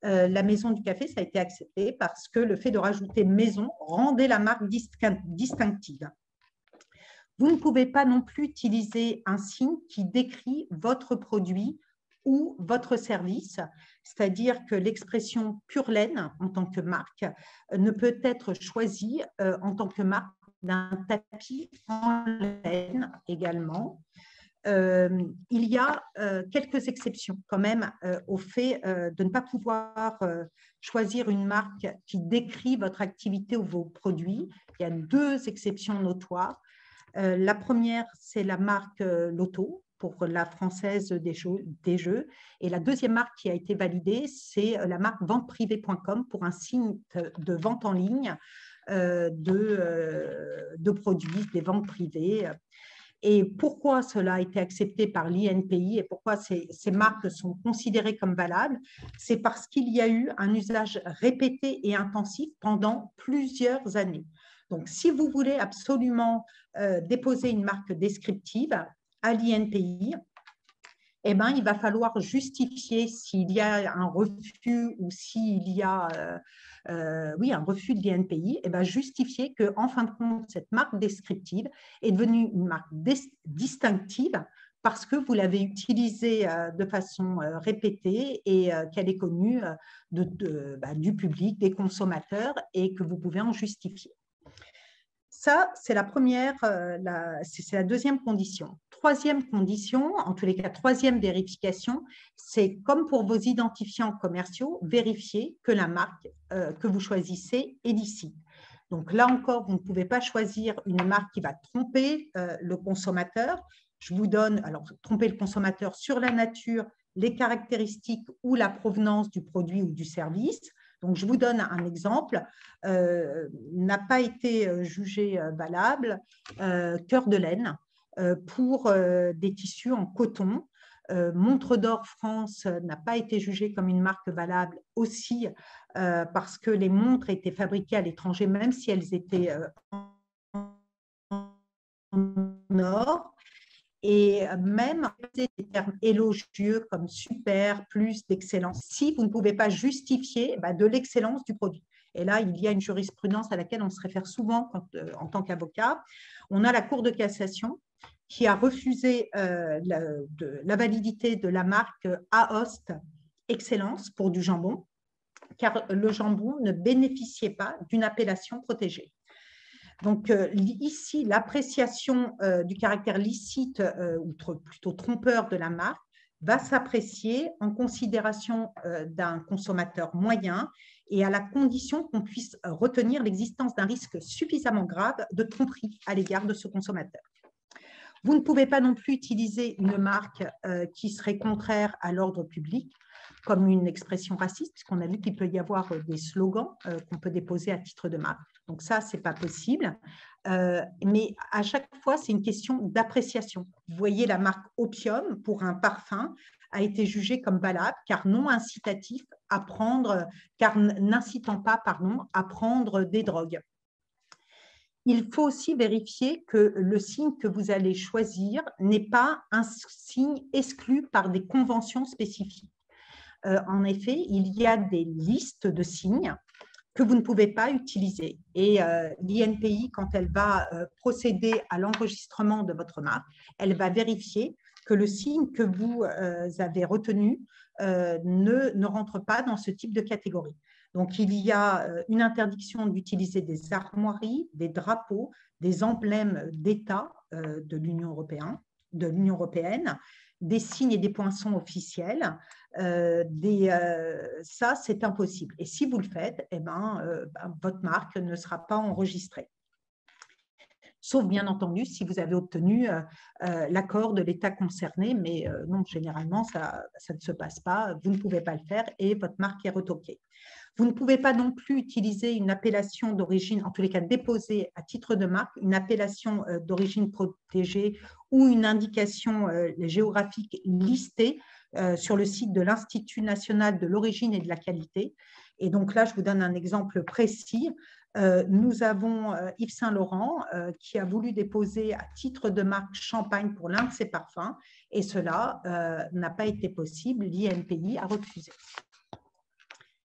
euh, la maison du café, ça a été accepté parce que le fait de rajouter maison rendait la marque distinctive. Vous ne pouvez pas non plus utiliser un signe qui décrit votre produit ou votre service, c'est-à-dire que l'expression pure laine en tant que marque ne peut être choisie euh, en tant que marque d'un tapis en laine également. Euh, il y a euh, quelques exceptions quand même euh, au fait euh, de ne pas pouvoir euh, choisir une marque qui décrit votre activité ou vos produits. Il y a deux exceptions notoires. Euh, la première, c'est la marque euh, Loto pour la française des jeux, des jeux. Et la deuxième marque qui a été validée, c'est la marque vente privée point com pour un site de vente en ligne euh, de, euh, de produits, des ventes privées. Et pourquoi cela a été accepté par l'I N P I et pourquoi ces, ces marques sont considérées comme valables? C'est parce qu'il y a eu un usage répété et intensif pendant plusieurs années. Donc, si vous voulez absolument euh, déposer une marque descriptive à l'I N P I, eh ben, il va falloir justifier s'il y a un refus ou s'il y a euh, euh, oui, un refus de l'I N P I, eh ben, justifier qu'en fin de compte, cette marque descriptive est devenue une marque distinctive parce que vous l'avez utilisée euh, de façon euh, répétée et euh, qu'elle est connue euh, de, de, bah, du public, des consommateurs et que vous pouvez en justifier. Ça, c'est la première, euh, la, c'est la deuxième condition. Troisième condition, en tous les cas, troisième vérification, c'est comme pour vos identifiants commerciaux, vérifier que la marque euh, que vous choisissez est d'ici. Donc là encore, vous ne pouvez pas choisir une marque qui va tromper euh, le consommateur. Je vous donne, alors tromper le consommateur sur la nature, les caractéristiques ou la provenance du produit ou du service. Donc, je vous donne un exemple, euh, n'a pas été jugé valable, euh, cœur de laine, euh, pour euh, des tissus en coton. Euh, Montre d'Or France n'a pas été jugée comme une marque valable aussi euh, parce que les montres étaient fabriquées à l'étranger, même si elles étaient euh, en or. Et même des termes élogieux comme super, plus, d'excellence, si vous ne pouvez pas justifier bah, de l'excellence du produit. Et là, il y a une jurisprudence à laquelle on se réfère souvent quand, euh, en tant qu'avocat. On a la Cour de cassation qui a refusé euh, la, de, la validité de la marque Aoste Excellence pour du jambon, car le jambon ne bénéficiait pas d'une appellation protégée. Donc, euh, ici, l'appréciation euh, du caractère licite euh, ou plutôt trompeur de la marque va s'apprécier en considération euh, d'un consommateur moyen et à la condition qu'on puisse retenir l'existence d'un risque suffisamment grave de tromperie à l'égard de ce consommateur. Vous ne pouvez pas non plus utiliser une marque euh, qui serait contraire à l'ordre public, comme une expression raciste, puisqu'on a vu qu'il peut y avoir des slogans euh, qu'on peut déposer à titre de marque. Donc ça, ce n'est pas possible. Euh, mais à chaque fois, c'est une question d'appréciation. Vous voyez, la marque Opium, pour un parfum, a été jugée comme valable, car non incitatif à prendre, car n'incitant pas, pardon, à prendre des drogues. Il faut aussi vérifier que le signe que vous allez choisir n'est pas un signe exclu par des conventions spécifiques. Euh, en effet, il y a des listes de signes que vous ne pouvez pas utiliser. Et euh, l'I N P I, quand elle va euh, procéder à l'enregistrement de votre marque, elle va vérifier que le signe que vous euh, avez retenu euh, ne, ne rentre pas dans ce type de catégorie. Donc, il y a une interdiction d'utiliser des armoiries, des drapeaux, des emblèmes d'État euh, de l'Union européenne, de l'Union européenne, des signes et des poinçons officiels. Euh, des, euh, ça, c'est impossible. Et si vous le faites, eh ben, euh, ben, votre marque ne sera pas enregistrée. Sauf bien entendu si vous avez obtenu euh, euh, l'accord de l'État concerné, mais euh, non, généralement, ça, ça ne se passe pas. Vous ne pouvez pas le faire et votre marque est retoquée. Vous ne pouvez pas non plus utiliser une appellation d'origine, en tous les cas déposer à titre de marque, une appellation euh, d'origine protégée ou une indication euh, géographique listée euh, sur le site de l'Institut national de l'origine et de la qualité. Et donc là, je vous donne un exemple précis. Euh, nous avons euh, Yves Saint Laurent euh, qui a voulu déposer à titre de marque Champagne pour l'un de ses parfums et cela euh, n'a pas été possible. L'I N P I a refusé.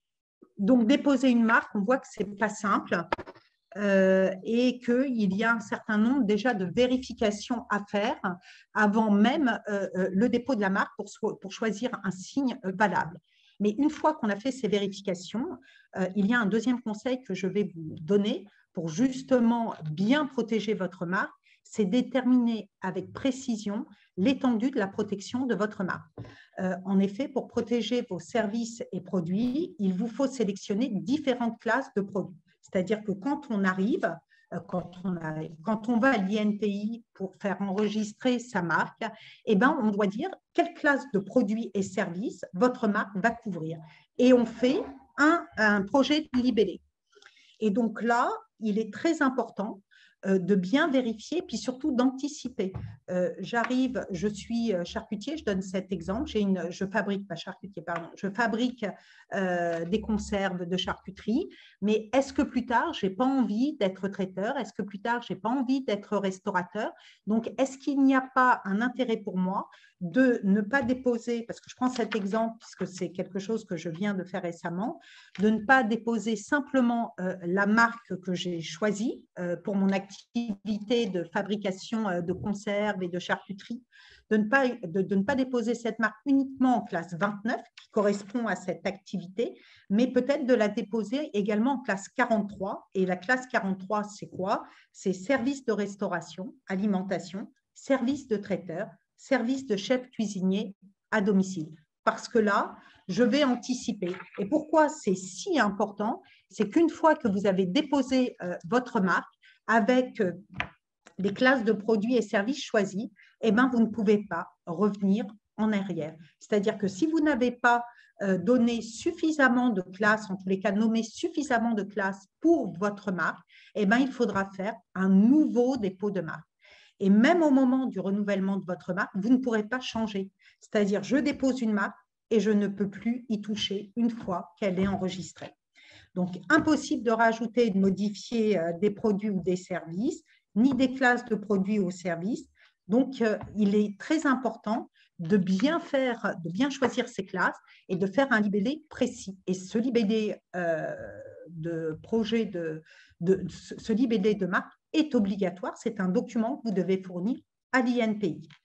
donc, déposer une marque, on voit que ce n'est pas simple euh, et qu'il y a un certain nombre déjà de vérifications à faire avant même euh, le dépôt de la marque pour, so pour choisir un signe valable. Mais une fois qu'on a fait ces vérifications, euh, il y a un deuxième conseil que je vais vous donner pour justement bien protéger votre marque, c'est déterminer avec précision l'étendue de la protection de votre marque. Euh, en effet, pour protéger vos services et produits, il vous faut sélectionner différentes classes de produits. C'est-à-dire que quand on arrive, euh, quand, on a, quand on va à l'I N P I pour faire enregistrer sa marque, eh ben, on doit dire quelle classe de produits et services votre marque va couvrir. Et on fait un, un projet de libellé. Et donc là, il est très important euh, de bien vérifier, puis surtout d'anticiper. Euh, J'arrive, je suis charcutier, je donne cet exemple, une, je fabrique, pas charcutier, pardon, je fabrique euh, des conserves de charcuterie, mais est-ce que plus tard, je n'ai pas envie d'être traiteur? Est-ce que plus tard, je n'ai pas envie d'être restaurateur? Donc, est-ce qu'il n'y a pas un intérêt pour moi de ne pas déposer, parce que je prends cet exemple, puisque c'est quelque chose que je viens de faire récemment, de ne pas déposer simplement euh, la marque que j'ai choisie euh, pour mon activité de fabrication euh, de conserves et de charcuterie, de ne, pas, de, de ne pas déposer cette marque uniquement en classe vingt-neuf, qui correspond à cette activité, mais peut-être de la déposer également en classe quarante-trois. Et la classe quarante-trois, c'est quoi? C'est service de restauration, alimentation, service de traiteur, service de chef cuisinier à domicile. Parce que là, je vais anticiper. Et pourquoi c'est si important? C'est qu'une fois que vous avez déposé euh, votre marque avec euh, les classes de produits et services choisis, eh ben, vous ne pouvez pas revenir en arrière. C'est-à-dire que si vous n'avez pas euh, donné suffisamment de classes, en tous les cas nommé suffisamment de classes pour votre marque, eh ben, il faudra faire un nouveau dépôt de marque. Et même au moment du renouvellement de votre marque, vous ne pourrez pas changer. C'est-à-dire, je dépose une marque et je ne peux plus y toucher une fois qu'elle est enregistrée. Donc, impossible de rajouter et de modifier euh, des produits ou des services, ni des classes de produits ou services. Donc, euh, il est très important de bien faire, de bien choisir ces classes et de faire un libellé précis. Et ce libellé euh, de projet, de, de, ce libellé de marque est obligatoire. C'est un document que vous devez fournir à l'I N P I.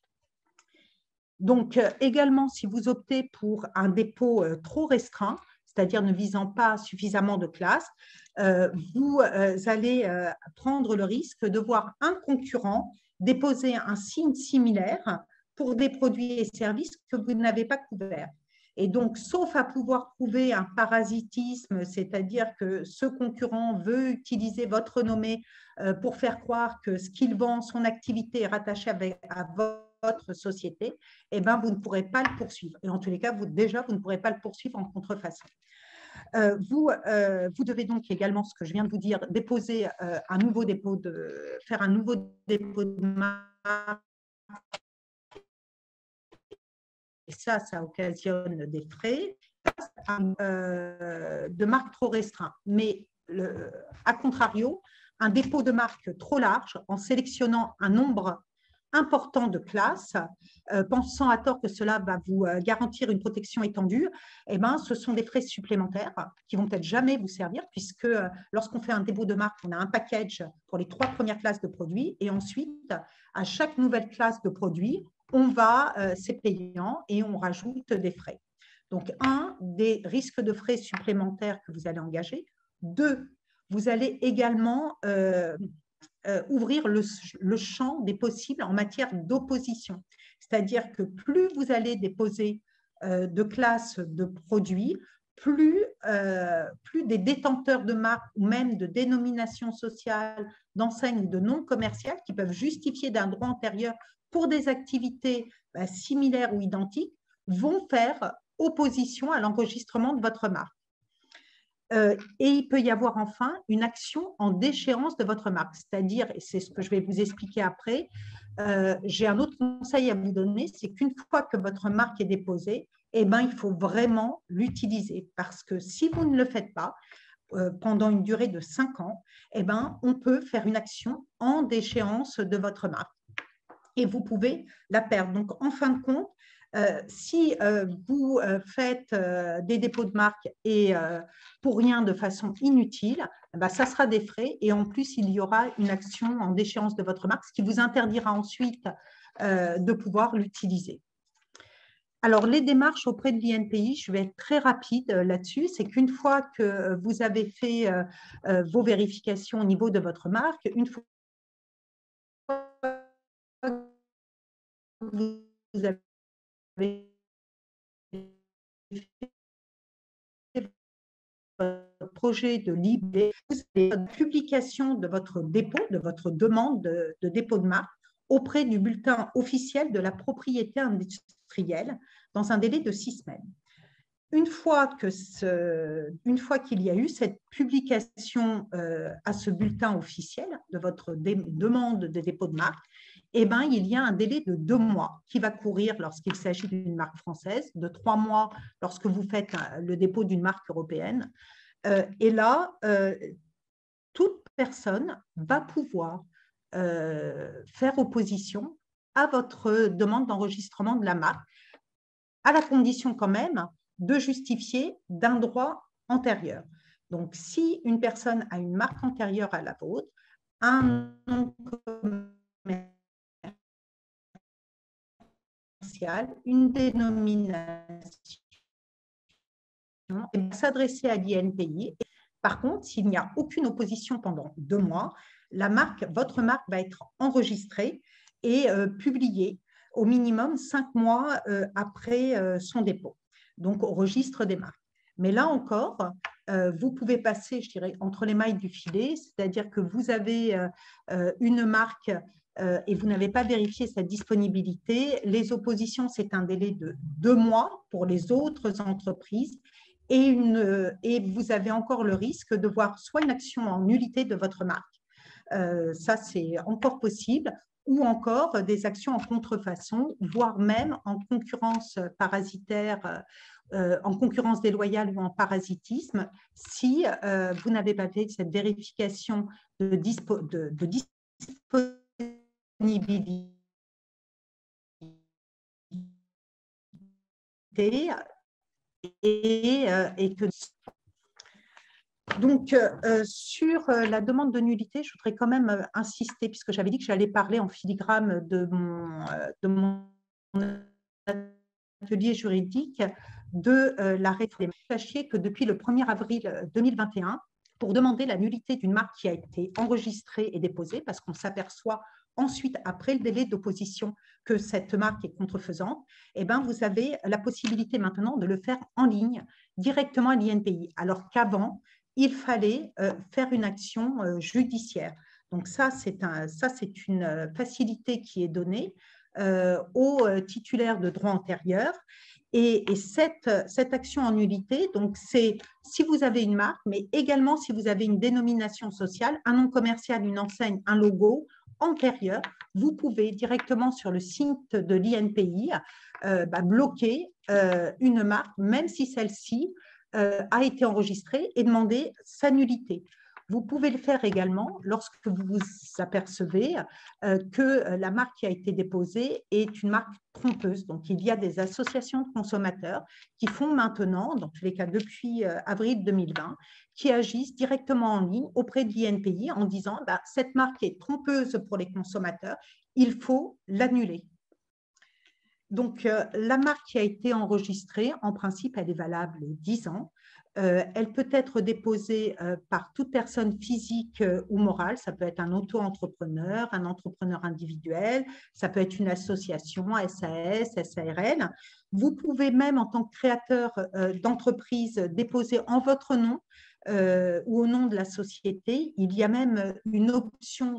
Donc, euh, également, si vous optez pour un dépôt euh, trop restreint, c'est-à-dire ne visant pas suffisamment de classes, euh, vous euh, allez euh, prendre le risque de voir un concurrent déposer un signe similaire pour des produits et services que vous n'avez pas couverts. Et donc, sauf à pouvoir prouver un parasitisme, c'est-à-dire que ce concurrent veut utiliser votre renommée euh, pour faire croire que ce qu'il vend, son activité est rattachée avec, à votre société, eh ben, vous ne pourrez pas le poursuivre. Et en tous les cas, vous, déjà, vous ne pourrez pas le poursuivre en contrefaçon. Euh, vous, euh, vous devez donc également, ce que je viens de vous dire, déposer euh, un nouveau dépôt de, faire un nouveau dépôt de marque. Et ça, ça occasionne des frais euh, de marque trop restreint. Mais le, à contrario, un dépôt de marque trop large, en sélectionnant un nombre important de classes, euh, pensant à tort que cela va vous euh, garantir une protection étendue, eh ben, ce sont des frais supplémentaires qui vont peut-être jamais vous servir, puisque euh, lorsqu'on fait un dépôt de marque, on a un package pour les trois premières classes de produits, et ensuite, à chaque nouvelle classe de produits, on va, euh, c'est payant, et on rajoute des frais. Donc, un, des risques de frais supplémentaires que vous allez engager. Deux, vous allez également euh, euh, ouvrir le, le champ des possibles en matière d'opposition. C'est-à-dire que plus vous allez déposer euh, de classes de produits, plus, euh, plus des détenteurs de marques ou même de dénominations sociales, d'enseignes ou de noms commerciales qui peuvent justifier d'un droit antérieur pour des activités bah, similaires ou identiques vont faire opposition à l'enregistrement de votre marque. Euh, et il peut y avoir enfin une action en déchéance de votre marque, c'est-à-dire, et c'est ce que je vais vous expliquer après, euh, j'ai un autre conseil à vous donner, c'est qu'une fois que votre marque est déposée, eh ben, il faut vraiment l'utiliser parce que si vous ne le faites pas, euh, pendant une durée de cinq ans, eh ben, on peut faire une action en déchéance de votre marque et vous pouvez la perdre. Donc, en fin de compte, Euh, si euh, vous euh, faites euh, des dépôts de marque et euh, pour rien de façon inutile, bah, ça sera des frais et en plus, il y aura une action en déchéance de votre marque, ce qui vous interdira ensuite euh, de pouvoir l'utiliser. Alors, les démarches auprès de l'I N P I, je vais être très rapide là-dessus. C'est qu'une fois que vous avez fait euh, euh, vos vérifications au niveau de votre marque, une fois que vous avez votre projet de libellé, vous avez la publication de votre dépôt, de votre demande de, de dépôt de marque auprès du bulletin officiel de la propriété industrielle dans un délai de six semaines. Une fois que ce, une fois qu'il y a eu cette publication euh, à ce bulletin officiel de votre dé, demande de dépôt de marque, eh ben, il y a un délai de deux mois qui va courir lorsqu'il s'agit d'une marque française, de trois mois lorsque vous faites le dépôt d'une marque européenne. Euh, et là, euh, toute personne va pouvoir euh, faire opposition à votre demande d'enregistrement de la marque, à la condition quand même de justifier d'un droit antérieur. Donc, si une personne a une marque antérieure à la vôtre, un nom commercial, une dénomination, et s'adresser à l'I N P I. Par contre, s'il n'y a aucune opposition pendant deux mois, la marque, votre marque va être enregistrée et euh, publiée au minimum cinq mois euh, après euh, son dépôt, donc au registre des marques. Mais là encore, euh, vous pouvez passer, je dirais, entre les mailles du filet, c'est-à-dire que vous avez euh, une marque euh, et vous n'avez pas vérifié sa disponibilité. Les oppositions, c'est un délai de deux mois pour les autres entreprises et, une, et vous avez encore le risque de voir soit une action en nullité de votre marque, euh, ça c'est encore possible, ou encore des actions en contrefaçon, voire même en concurrence parasitaire, euh, en concurrence déloyale ou en parasitisme, si euh, vous n'avez pas fait cette vérification de, dispo, de, de disponibilité et, euh, et que... Donc, euh, sur la demande de nullité, je voudrais quand même euh, insister, puisque j'avais dit que j'allais parler en filigrane de mon, euh, de mon atelier juridique de euh, la réforme. Sachez que depuis le premier avril deux mille vingt et un, pour demander la nullité d'une marque qui a été enregistrée et déposée, parce qu'on s'aperçoit ensuite, après le délai d'opposition, que cette marque est contrefaisante, eh ben, vous avez la possibilité maintenant de le faire en ligne, directement à l'I N P I, alors qu'avant, il fallait euh, faire une action euh, judiciaire. Donc ça, c'est un, ça, c'est une facilité qui est donnée euh, aux titulaires de droits antérieurs. Et, et cette, cette action en nullité, donc c'est si vous avez une marque, mais également si vous avez une dénomination sociale, un nom commercial, une enseigne, un logo antérieur, vous pouvez directement sur le site de l'I N P I euh, bah, bloquer euh, une marque, même si celle-ci euh, a été enregistrée, et demander sa nullité. Vous pouvez le faire également lorsque vous vous apercevez euh, que la marque qui a été déposée est une marque trompeuse. Donc, il y a des associations de consommateurs qui font maintenant, dans tous les cas depuis euh, avril deux mille vingt, qui agissent directement en ligne auprès de l'I N P I en disant bah, « cette marque est trompeuse pour les consommateurs, il faut l'annuler ». Donc, euh, la marque qui a été enregistrée, en principe, elle est valable dix ans. Euh, elle peut être déposée euh, par toute personne physique euh, ou morale. Ça peut être un auto-entrepreneur, un entrepreneur individuel, ça peut être une association, S A S, S A R L. Vous pouvez même, en tant que créateur euh, d'entreprise, déposer en votre nom euh, ou au nom de la société. Il y a même une option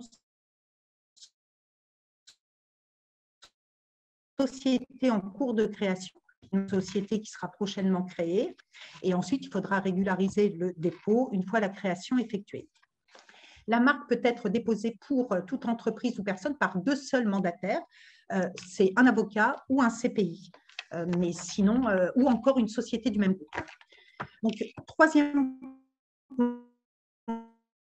société en cours de création, une société qui sera prochainement créée, et ensuite il faudra régulariser le dépôt une fois la création effectuée. La marque peut être déposée pour toute entreprise ou personne par deux seuls mandataires, euh, c'est un avocat ou un C P I, euh, mais sinon, euh, ou encore une société du même groupe. Donc, troisième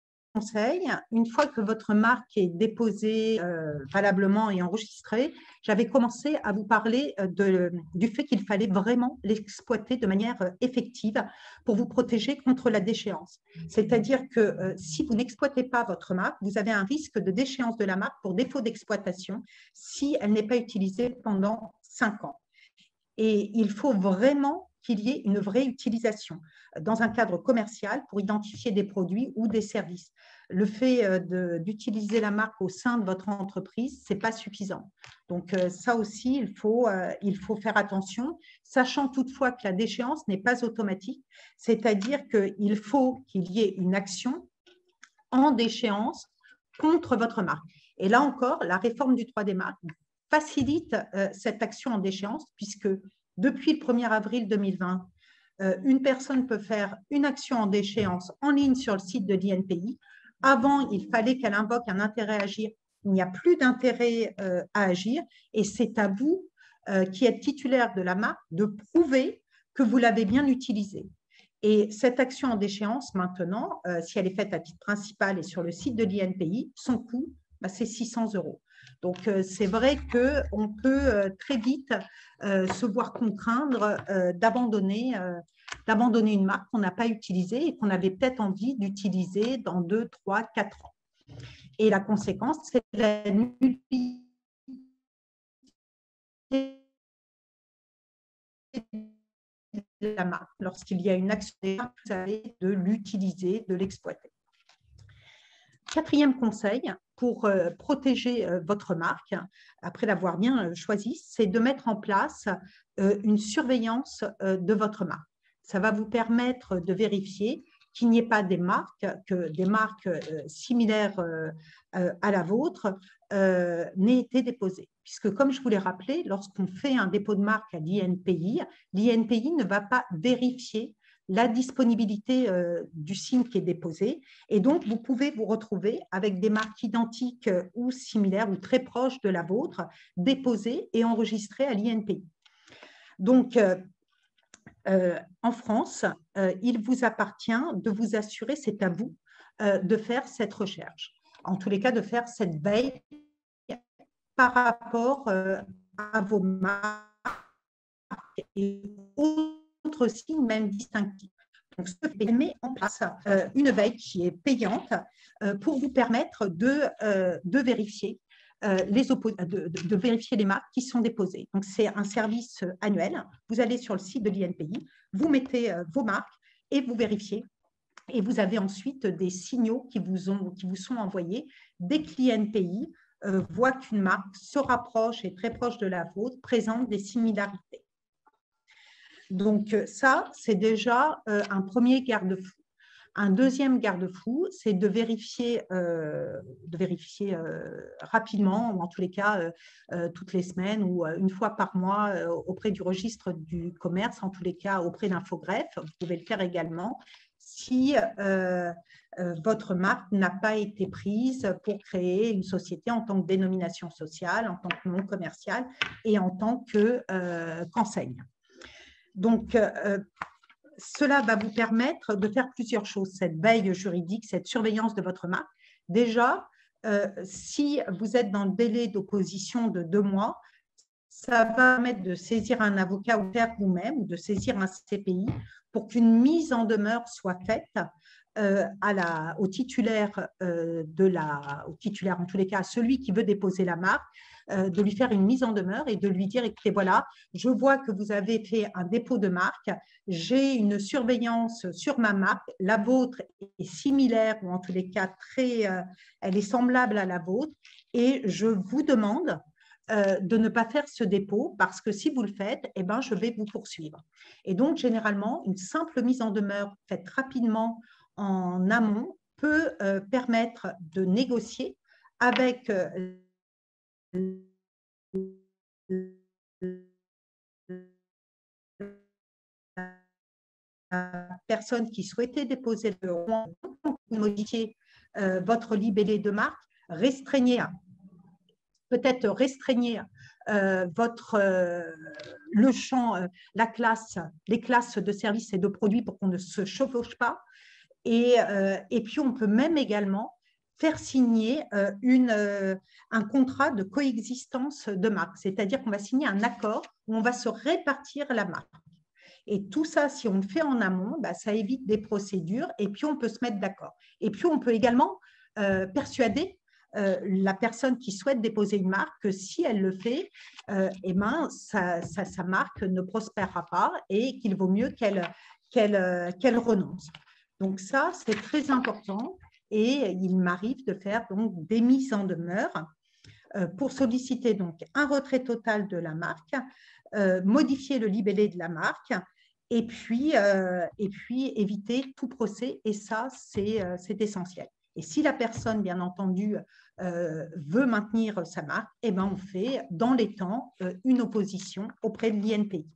conseil, une fois que votre marque est déposée euh, valablement et enregistrée, j'avais commencé à vous parler de, du fait qu'il fallait vraiment l'exploiter de manière effective pour vous protéger contre la déchéance. C'est-à-dire que euh, si vous n'exploitez pas votre marque, vous avez un risque de déchéance de la marque pour défaut d'exploitation si elle n'est pas utilisée pendant cinq ans. Et il faut vraiment qu'il y ait une vraie utilisation dans un cadre commercial pour identifier des produits ou des services. Le fait d'utiliser la marque au sein de votre entreprise, ce n'est pas suffisant. Donc ça aussi, il faut, il faut faire attention, sachant toutefois que la déchéance n'est pas automatique, c'est-à-dire qu'il faut qu'il y ait une action en déchéance contre votre marque. Et là encore, la réforme du droit des marques facilite euh, cette action en déchéance, puisque depuis le premier avril deux mille vingt, euh, une personne peut faire une action en déchéance en ligne sur le site de l'I N P I. Avant, il fallait qu'elle invoque un intérêt à agir. Il n'y a plus d'intérêt euh, à agir, et c'est à vous, euh, qui êtes titulaire de la marque, de prouver que vous l'avez bien utilisée. Et cette action en déchéance, maintenant, euh, si elle est faite à titre principal et sur le site de l'I N P I, son coût, bah, c'est six cents euros. Donc, euh, c'est vrai qu'on peut euh, très vite euh, se voir contraindre euh, d'abandonner euh, d'abandonner une marque qu'on n'a pas utilisée et qu'on avait peut-être envie d'utiliser dans deux, trois, quatre ans. Et la conséquence, c'est la nullité de la marque. Lorsqu'il y a une action, vous savez, de l'utiliser, de l'exploiter. Quatrième conseil pour euh, protéger euh, votre marque, après l'avoir bien euh, choisie, c'est de mettre en place euh, une surveillance euh, de votre marque. Ça va vous permettre de vérifier qu'il n'y ait pas des marques, que des marques euh, similaires euh, euh, à la vôtre euh, n'aient été déposées. Puisque, comme je vous l'ai rappelé, lorsqu'on fait un dépôt de marque à l'I N P I, l'I N P I ne va pas vérifier la disponibilité euh, du signe qui est déposé. Et donc, vous pouvez vous retrouver avec des marques identiques euh, ou similaires ou très proches de la vôtre, déposées et enregistrées à l'I N P I. Donc, euh, euh, en France, euh, il vous appartient de vous assurer, c'est à vous, euh, de faire cette recherche. En tous les cas, de faire cette veille par rapport euh, à vos marques et autres signes même distinctifs. Donc, ce met en place euh, une veille qui est payante euh, pour vous permettre de, euh, de, vérifier, euh, les de, de, de vérifier les marques qui sont déposées. Donc, c'est un service annuel. Vous allez sur le site de l'I N P I, vous mettez euh, vos marques et vous vérifiez. Et vous avez ensuite des signaux qui vous, ont, qui vous sont envoyés dès que l'I N P I euh, voit qu'une marque se rapproche et très proche de la vôtre, présente des similarités. Donc, ça, c'est déjà euh, un premier garde-fou. Un deuxième garde-fou, c'est de vérifier, euh, de vérifier euh, rapidement, ou en tous les cas euh, euh, toutes les semaines ou euh, une fois par mois euh, auprès du registre du commerce, en tous les cas auprès d'Infogreffe. Vous pouvez le faire également si euh, euh, votre marque n'a pas été prise pour créer une société en tant que dénomination sociale, en tant que nom commercial et en tant que, euh, qu'enseigne. Donc, euh, cela va vous permettre de faire plusieurs choses, cette veille juridique, cette surveillance de votre marque. Déjà, euh, si vous êtes dans le délai d'opposition de deux mois, ça va permettre de saisir un avocat ou faire vous-même, ou de saisir un C P I pour qu'une mise en demeure soit faite euh, à la, au titulaire, euh, de la, au titulaire, en tous les cas, à celui qui veut déposer la marque, euh, de lui faire une mise en demeure et de lui dire, écoutez, voilà, je vois que vous avez fait un dépôt de marque, j'ai une surveillance sur ma marque, la vôtre est similaire, ou en tous les cas, très, euh, elle est semblable à la vôtre, et je vous demande Euh, de ne pas faire ce dépôt parce que si vous le faites, eh ben, je vais vous poursuivre. Et donc, généralement, une simple mise en demeure faite rapidement en amont peut euh, permettre de négocier avec euh, la personne qui souhaitait déposer le modifier euh, votre libellé de marque, restreignez peut-être restreignez euh, votre, euh, le champ, euh, la classe, les classes de services et de produits pour qu'on ne se chevauche pas. Et, euh, et puis, on peut même également faire signer euh, une, euh, un contrat de coexistence de marque, c'est-à-dire qu'on va signer un accord où on va se répartir la marque. Et tout ça, si on le fait en amont, bah, ça évite des procédures et puis on peut se mettre d'accord. Et puis on peut également euh, persuader euh, la personne qui souhaite déposer une marque que si elle le fait, euh, eh ben, sa, sa, sa marque ne prospérera pas et qu'il vaut mieux qu'elle qu'elle, qu'elle renonce. Donc ça, c'est très important et il m'arrive de faire donc des mises en demeure euh, pour solliciter donc un retrait total de la marque, euh, modifier le libellé de la marque et puis, euh, et puis éviter tout procès. Et ça, c'est euh, essentiel. Et si la personne, bien entendu, euh, veut maintenir sa marque, eh ben, on fait dans les temps euh, une opposition auprès de l'I N P I.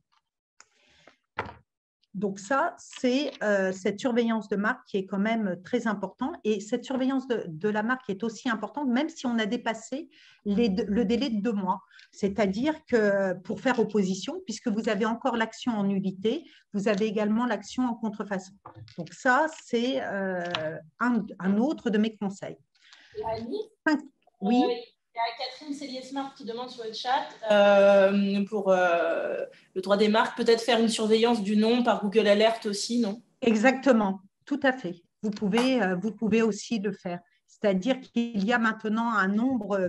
Donc ça, c'est euh, cette surveillance de marque qui est quand même très importante. Et cette surveillance de, de la marque est aussi importante, même si on a dépassé les, le délai de deux mois. C'est-à-dire que pour faire opposition, puisque vous avez encore l'action en nullité, vous avez également l'action en contrefaçon. Donc ça, c'est euh, un, un autre de mes conseils. Annie, oui. Euh, il y a Catherine Célier-Smart qui demande sur le chat euh, pour euh, le droit des marques, peut-être faire une surveillance du nom par Google Alert aussi, non? Exactement, tout à fait. Vous pouvez, euh, vous pouvez aussi le faire. C'est-à-dire qu'il y a maintenant un nombre…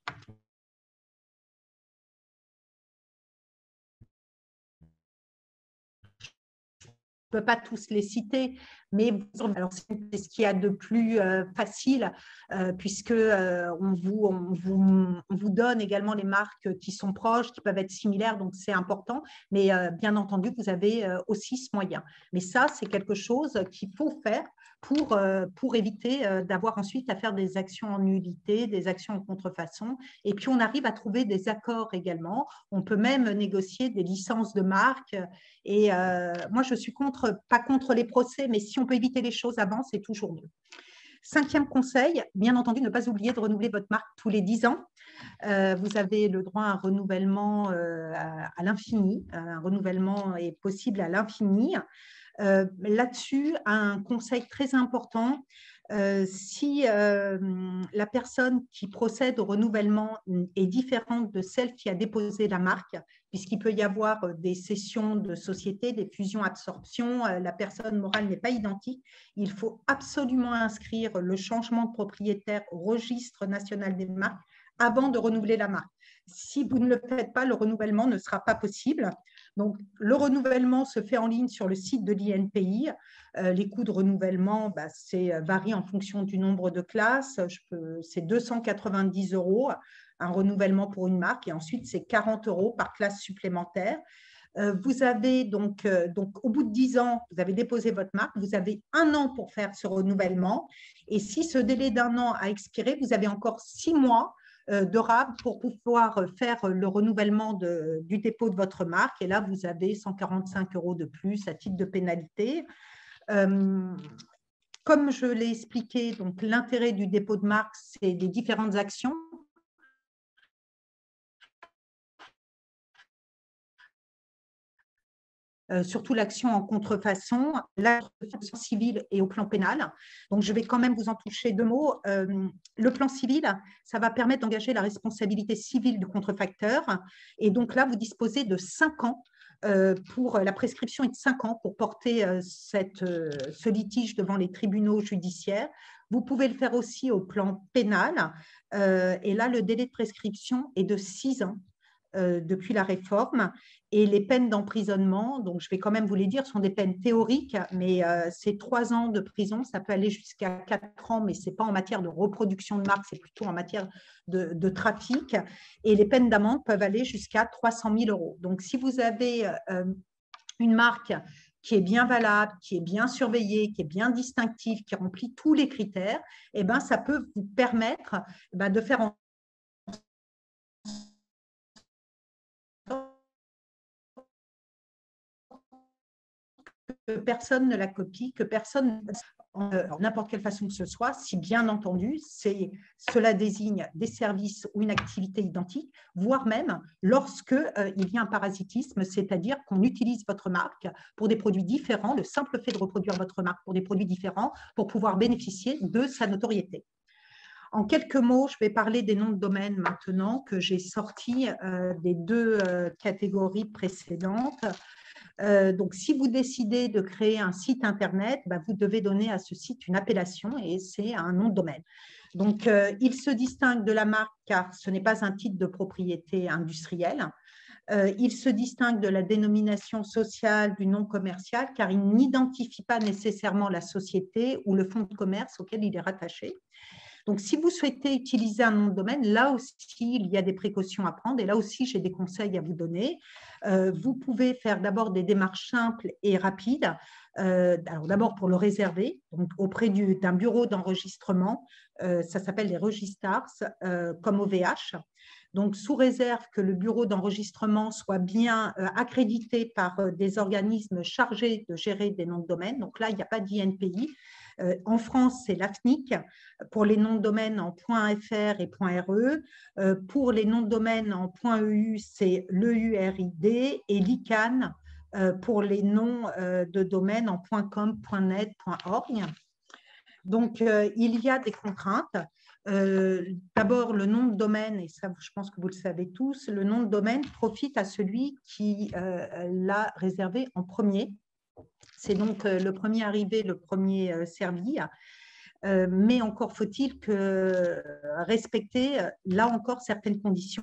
Je ne peux pas tous les citer, mais c'est ce qu'il y a de plus euh, facile, euh, puisque euh, on, vous, on, vous, on vous donne également les marques qui sont proches, qui peuvent être similaires, donc c'est important. Mais euh, bien entendu, vous avez euh, aussi ce moyen. Mais ça, c'est quelque chose qu'il faut faire pour, euh, pour éviter euh, d'avoir ensuite à faire des actions en nullité, des actions en contrefaçon. Et puis, on arrive à trouver des accords également. On peut même négocier des licences de marque. Et euh, moi, je suis contre, pas contre les procès, mais si on peut éviter les choses avant, c'est toujours mieux. Cinquième conseil, bien entendu, ne pas oublier de renouveler votre marque tous les dix ans. Euh, vous avez le droit à un renouvellement euh, à, à l'infini. Un renouvellement est possible à l'infini. Euh, Là-dessus, un conseil très important, euh, si euh, la personne qui procède au renouvellement est différente de celle qui a déposé la marque, puisqu'il peut y avoir des cessions de société, des fusions-absorptions, euh, la personne morale n'est pas identique, il faut absolument inscrire le changement de propriétaire au registre national des marques avant de renouveler la marque. Si vous ne le faites pas, le renouvellement ne sera pas possible. Donc, le renouvellement se fait en ligne sur le site de l'I N P I. Euh, les coûts de renouvellement bah, varient en fonction du nombre de classes. C'est deux cent quatre-vingt-dix euros, un renouvellement pour une marque, et ensuite, c'est quarante euros par classe supplémentaire. Euh, vous avez donc, euh, donc, au bout de dix ans, vous avez déposé votre marque, vous avez un an pour faire ce renouvellement. Et si ce délai d'un an a expiré, vous avez encore six mois de R A B pour pouvoir faire le renouvellement de, du dépôt de votre marque. Et là, vous avez cent quarante-cinq euros de plus à titre de pénalité. Euh, comme je l'ai expliqué, donc l'intérêt du dépôt de marque, c'est les différentes actions. Euh, surtout l'action en contrefaçon, l'action civile et au plan pénal. Donc, je vais quand même vous en toucher deux mots. Euh, le plan civil, ça va permettre d'engager la responsabilité civile du contrefacteur. Et donc là, vous disposez de cinq ans euh, pour la prescription est de cinq ans pour porter euh, cette, euh, ce litige devant les tribunaux judiciaires. Vous pouvez le faire aussi au plan pénal. Euh, et là, le délai de prescription est de six ans. Euh, depuis la réforme, et les peines d'emprisonnement, donc je vais quand même vous les dire, sont des peines théoriques, mais euh, c'est trois ans de prison, ça peut aller jusqu'à quatre ans, mais ce n'est pas en matière de reproduction de marque, c'est plutôt en matière de, de trafic, et les peines d'amende peuvent aller jusqu'à trois cent mille euros. Donc si vous avez euh, une marque qui est bien valable, qui est bien surveillée, qui est bien distinctive, qui remplit tous les critères, eh ben, ça peut vous permettre eh ben, de faire en que personne ne la copie, que personne, en n'importe quelle façon que ce soit, si bien entendu, cela désigne des services ou une activité identique, voire même lorsque euh, il y a un parasitisme, c'est-à-dire qu'on utilise votre marque pour des produits différents, le simple fait de reproduire votre marque pour des produits différents, pour pouvoir bénéficier de sa notoriété. En quelques mots, je vais parler des noms de domaine maintenant que j'ai sortis euh, des deux euh, catégories précédentes. Euh, donc, si vous décidez de créer un site Internet, bah, vous devez donner à ce site une appellation et c'est un nom de domaine. Donc, euh, il se distingue de la marque car ce n'est pas un titre de propriété industrielle. Euh, il se distingue de la dénomination sociale du nom commercial car il n'identifie pas nécessairement la société ou le fonds de commerce auquel il est rattaché. Donc, si vous souhaitez utiliser un nom de domaine, là aussi, il y a des précautions à prendre et là aussi, j'ai des conseils à vous donner. Euh, vous pouvez faire d'abord des démarches simples et rapides. Euh, alors, d'abord, pour le réserver, donc auprès d'un bureau d'enregistrement, euh, ça s'appelle les Registars, euh, comme O V H. Donc, sous réserve que le bureau d'enregistrement soit bien euh, accrédité par euh, des organismes chargés de gérer des noms de domaine. Donc là, il n'y a pas d'I N P I. Euh, en France, c'est l'A F N I C pour les noms de domaine en .fr et .re. Euh, pour les noms de domaine en .eu, c'est l'E U R I D et l'I C A N euh, pour les noms euh, de domaine en .com, .net, .org. Donc, euh, il y a des contraintes. Euh, D'abord, le nom de domaine, et ça, je pense que vous le savez tous, le nom de domaine profite à celui qui euh, l'a réservé en premier. C'est donc euh, le premier arrivé, le premier euh, servi. Euh, mais encore faut-il que respecter, là encore, certaines conditions.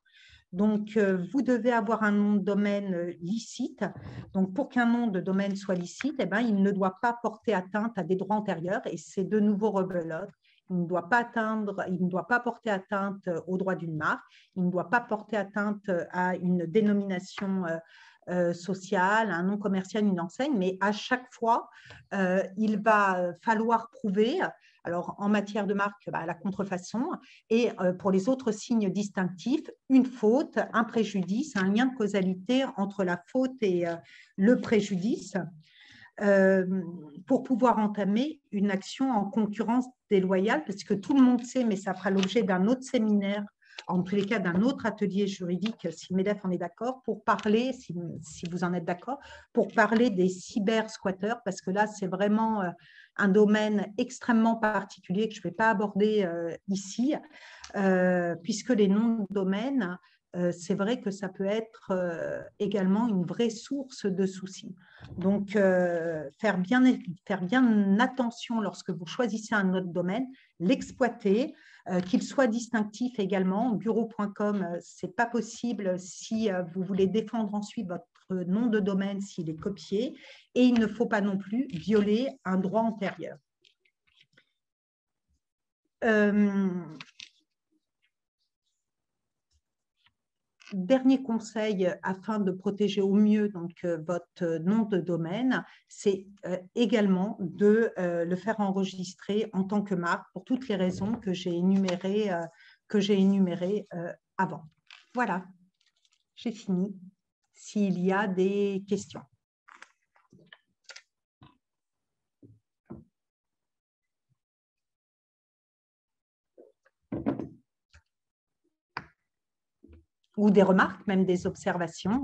Donc, euh, vous devez avoir un nom de domaine licite. Donc, pour qu'un nom de domaine soit licite, eh ben, il ne doit pas porter atteinte à des droits antérieurs. Et c'est de nouveau rebelote. Il ne doit pas atteindre, il ne doit pas porter atteinte aux droits d'une marque. Il ne doit pas porter atteinte à une dénomination euh, euh, sociale, un nom commercial, une enseigne. Mais à chaque fois, euh, il va falloir prouver. Alors, en matière de marque, bah, la contrefaçon, et euh, pour les autres signes distinctifs, une faute, un préjudice, un lien de causalité entre la faute et euh, le préjudice, euh, pour pouvoir entamer une action en concurrence déloyale, parce que tout le monde sait, mais ça fera l'objet d'un autre séminaire, en tous les cas d'un autre atelier juridique, si MEDEF en est d'accord, pour parler, si, si vous en êtes d'accord, pour parler des cyber-squatteurs, parce que là, c'est vraiment euh, un domaine extrêmement particulier que je ne vais pas aborder euh, ici, euh, puisque les noms de domaine, euh, c'est vrai que ça peut être euh, également une vraie source de soucis. Donc, euh, faire, bien, faire bien attention lorsque vous choisissez un autre domaine, l'exploiter, euh, qu'il soit distinctif également. Bureau point com, euh, ce n'est pas possible si euh, vous voulez défendre ensuite votre nom de domaine s'il est copié, et il ne faut pas non plus violer un droit antérieur. Euh, Dernier conseil afin de protéger au mieux donc, euh, votre nom de domaine, c'est euh, également de euh, le faire enregistrer en tant que marque pour toutes les raisons que j'ai énumérées, euh, que j'ai énumérées euh, avant. Voilà, j'ai fini. S'il y a des questions. Ou des remarques, même des observations.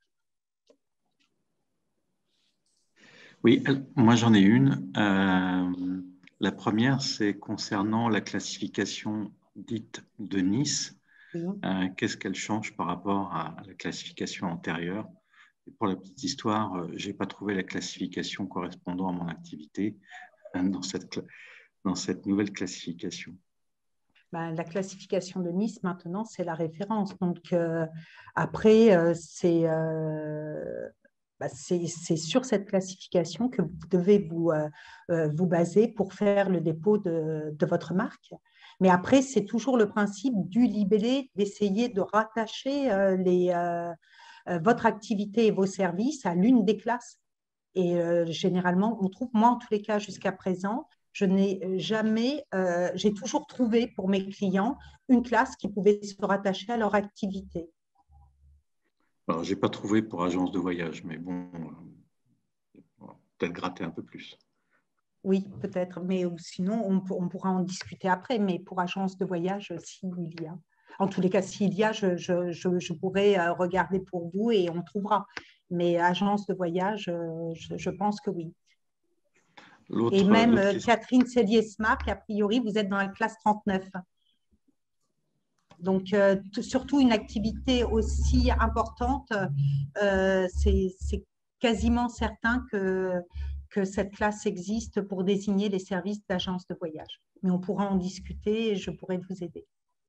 Oui, moi j'en ai une. Euh, la première, c'est concernant la classification dite de Nice. Oui. Euh, Qu'est-ce qu'elle change par rapport à la classification antérieure? Et pour la petite histoire, je n'ai pas trouvé la classification correspondant à mon activité dans cette, dans cette nouvelle classification. Ben, la classification de Nice, maintenant, c'est la référence. Donc, euh, après, euh, c'est euh, ben, sur cette classification que vous devez vous, euh, vous baser pour faire le dépôt de, de votre marque. Mais après, c'est toujours le principe du libellé, d'essayer de rattacher euh, les, euh, votre activité et vos services à l'une des classes. Et euh, généralement, on trouve, moi en tous les cas jusqu'à présent, je n'ai jamais, euh, j'ai toujours trouvé pour mes clients une classe qui pouvait se rattacher à leur activité. Alors, je n'ai pas trouvé pour agence de voyage, mais bon, euh, peut-être gratter un peu plus. Oui, peut-être, mais sinon, on, on pourra en discuter après, mais pour agence de voyage, s'il y a. En tous les cas, s'il y a, je, je, je, je pourrais regarder pour vous et on trouvera. Mais agence de voyage, je, je pense que oui. Et même euh, Catherine Cellier-Smart, a priori, vous êtes dans la classe trente-neuf. Donc, euh, surtout une activité aussi importante, euh, c'est quasiment certain que, que cette classe existe pour désigner les services d'agence de voyage. Mais on pourra en discuter et je pourrai vous aider.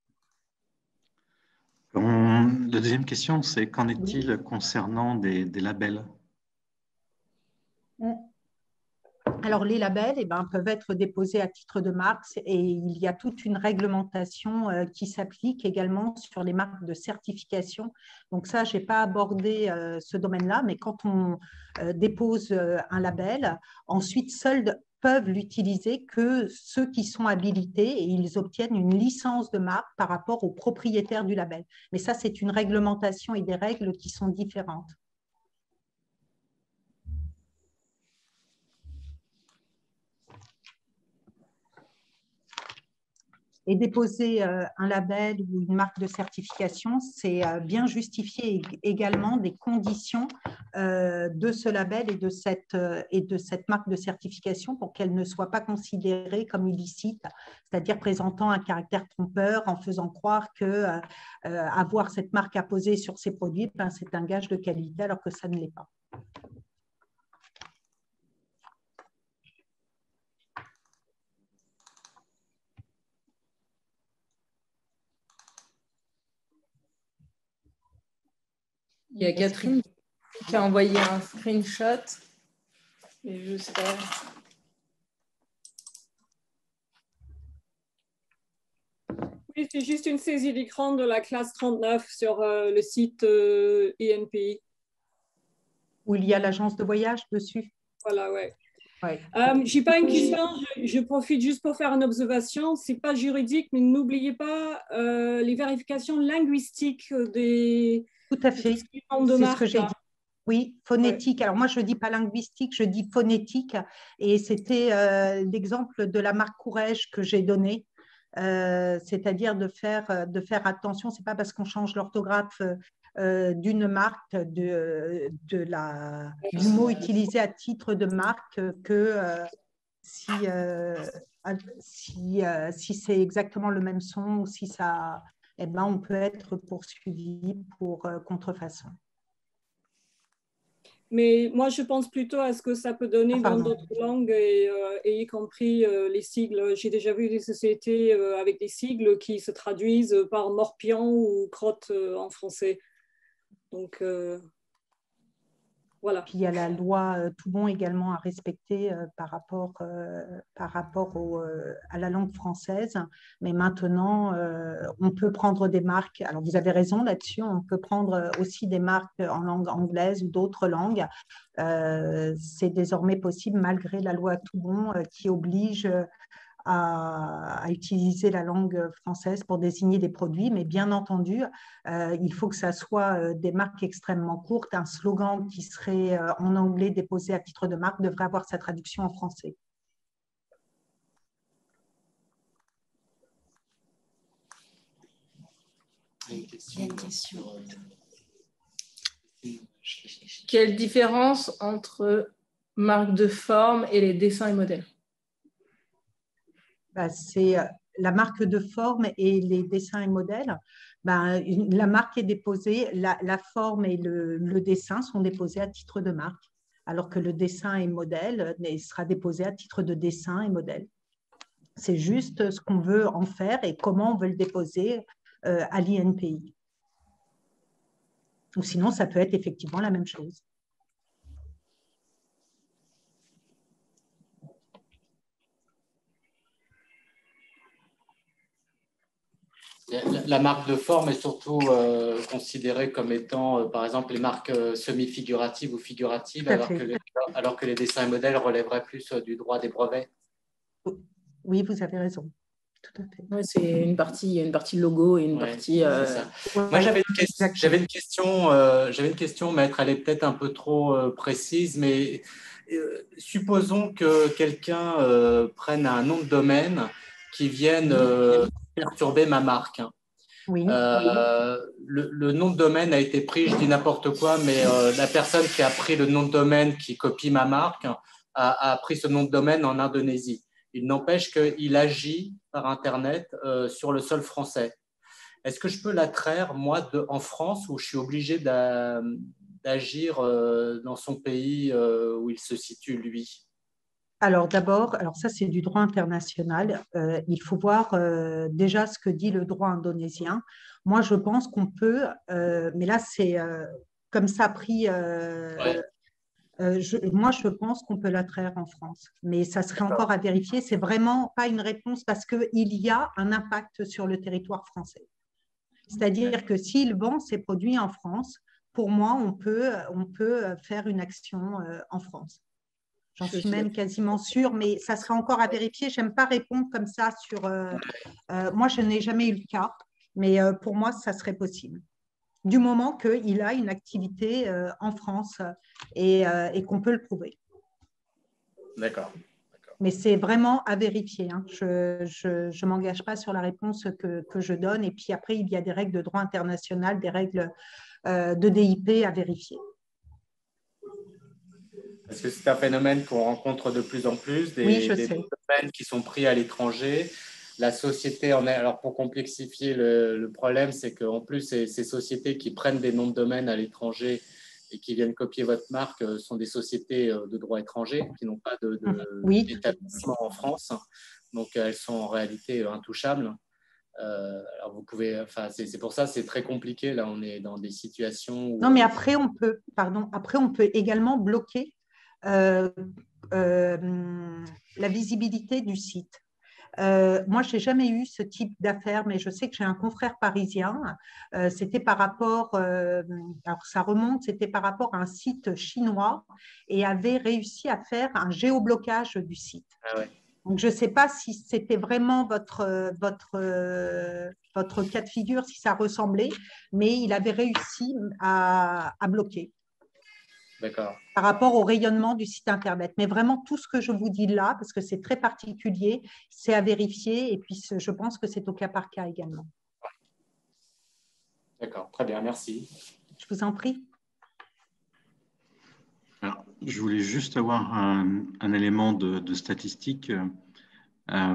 La deuxième question, c'est qu'en est-il oui. concernant des, des labels? Alors, les labels eh ben, peuvent être déposés à titre de marque et il y a toute une réglementation euh, qui s'applique également sur les marques de certification. Donc ça, je n'ai pas abordé euh, ce domaine-là, mais quand on euh, dépose euh, un label, ensuite, seuls peuvent l'utiliser que ceux qui sont habilités et ils obtiennent une licence de marque par rapport aux propriétaires du label. Mais ça, c'est une réglementation et des règles qui sont différentes. Et déposer euh, un label ou une marque de certification, c'est euh, bien justifier également des conditions euh, de ce label et de, cette, euh, et de cette marque de certification pour qu'elle ne soit pas considérée comme illicite, c'est-à-dire présentant un caractère trompeur en faisant croire que euh, euh, avoir cette marque apposée sur ses produits, ben, c'est un gage de qualité alors que ça ne l'est pas. Il y a Catherine qui a envoyé un screenshot. Et je sais pas. Oui, c'est juste une saisie d'écran de la classe trente-neuf sur euh, le site euh, I N P I. Où il y a l'agence de voyage dessus. Voilà, ouais. Ouais. Euh, je n'ai pas une question, je, je profite juste pour faire une observation. Ce n'est pas juridique, mais n'oubliez pas euh, les vérifications linguistiques des. Tout à fait, c'est ce que j'ai dit. Oui, phonétique. Ouais. Alors moi, je ne dis pas linguistique, je dis phonétique. Et c'était euh, l'exemple de la marque Courrèges que j'ai donné. Euh, c'est-à-dire de faire, de faire attention. Ce n'est pas parce qu'on change l'orthographe euh, d'une marque, de, de la, du mot utilisé à titre de marque que euh, si, euh, si, euh, si c'est exactement le même son ou si ça... Eh ben, on peut être poursuivi pour euh, contrefaçon. Mais moi, je pense plutôt à ce que ça peut donner ah, dans d'autres langues, et, euh, et y compris euh, les sigles. J'ai déjà vu des sociétés euh, avec des sigles qui se traduisent par morpion ou crotte euh, en français. Donc, euh, voilà. Puis il y a la loi euh, Toubon également à respecter euh, par rapport, euh, par rapport au, euh, à la langue française. Mais maintenant, euh, on peut prendre des marques. Alors, vous avez raison là-dessus. On peut prendre aussi des marques en langue anglaise ou d'autres langues. Euh, C'est désormais possible malgré la loi Toubon euh, qui oblige euh, À, à utiliser la langue française pour désigner des produits, mais bien entendu, euh, il faut que ça soit euh, des marques extrêmement courtes. Un slogan qui serait euh, en anglais déposé à titre de marque devrait avoir sa traduction en français. Une question. Quelle différence entre marque de forme et les dessins et modèles? Ben, c'est la marque de forme et les dessins et modèles. Ben, la marque est déposée, la, la forme et le, le dessin sont déposés à titre de marque, alors que le dessin et modèle sera déposé à titre de dessin et modèle. C'est juste ce qu'on veut en faire et comment on veut le déposer euh, à l'I N P I. Ou sinon, ça peut être effectivement la même chose. La, la marque de forme est surtout euh, considérée comme étant, euh, par exemple, les marques euh, semi-figuratives ou figuratives, alors que, les, alors que les dessins et modèles relèveraient plus euh, du droit des brevets. Oui, vous avez raison. Tout à fait. Ouais, c'est une partie, il y a une partie logo et une ouais, partie. Euh... Ouais, Moi, j'avais une, que j'avais une question, euh, j'avais une question, maître. Elle est peut-être un peu trop euh, précise, mais euh, supposons que quelqu'un euh, prenne un nom de domaine qui vienne euh, perturber ma marque. Oui. Euh, le, le nom de domaine a été pris, je dis n'importe quoi, mais euh, la personne qui a pris le nom de domaine qui copie ma marque a, a pris ce nom de domaine en Indonésie. Il n'empêche qu'il agit par Internet euh, sur le sol français. Est-ce que je peux l'attraire, moi, de, en France, où je suis obligé d'agir euh, dans son pays euh, où il se situe, lui? Alors d'abord, alors ça c'est du droit international. Euh, il faut voir euh, déjà ce que dit le droit indonésien. Moi je pense qu'on peut, euh, mais là c'est euh, comme ça pris. Euh, ouais. euh, je, moi je pense qu'on peut l'attraire en France, mais ça serait encore à vérifier. C'est vraiment pas une réponse parce qu'il y a un impact sur le territoire français. C'est-à-dire que s'il vend ses produits en France, pour moi on peut, on peut faire une action euh, en France. J'en suis même quasiment sûre, mais ça serait encore à vérifier. Je n'aime pas répondre comme ça sur… Euh, euh, moi, je n'ai jamais eu le cas, mais euh, pour moi, ça serait possible. Du moment qu'il a une activité euh, en France et, euh, et qu'on peut le prouver. D'accord. Mais c'est vraiment à vérifier. Hein. Je ne m'engage pas sur la réponse que, que je donne. Et puis après, il y a des règles de droit international, des règles euh, de D I P à vérifier. Parce que c'est un phénomène qu'on rencontre de plus en plus, des, oui, je des sais. domaines qui sont pris à l'étranger. La société en est… Alors, pour complexifier le, le problème, c'est qu'en plus, ces, ces sociétés qui prennent des noms de domaine à l'étranger et qui viennent copier votre marque sont des sociétés de droit étranger qui n'ont pas de, de, oui. d'établissement en France. Donc, elles sont en réalité intouchables. Euh, alors, vous pouvez… Enfin, c'est, c'est pour ça, c'est très compliqué. Là, on est dans des situations où… Non, mais après, on peut… Pardon. Après, on peut également bloquer Euh, euh, la visibilité du site. Euh, moi, je n'ai jamais eu ce type d'affaires, mais je sais que j'ai un confrère parisien. Euh, c'était par rapport, euh, alors ça remonte, c'était par rapport à un site chinois et avait réussi à faire un géoblocage du site. Ah ouais. Donc, je ne sais pas si c'était vraiment votre, votre, euh, votre cas de figure, si ça ressemblait, mais il avait réussi à, à bloquer. D'accord. Par rapport au rayonnement du site Internet. Mais vraiment, tout ce que je vous dis là, parce que c'est très particulier, c'est à vérifier. Et puis, je pense que c'est au cas par cas également. D'accord, très bien, merci. Je vous en prie. Alors, je voulais juste avoir un, un élément de, de statistique. Euh,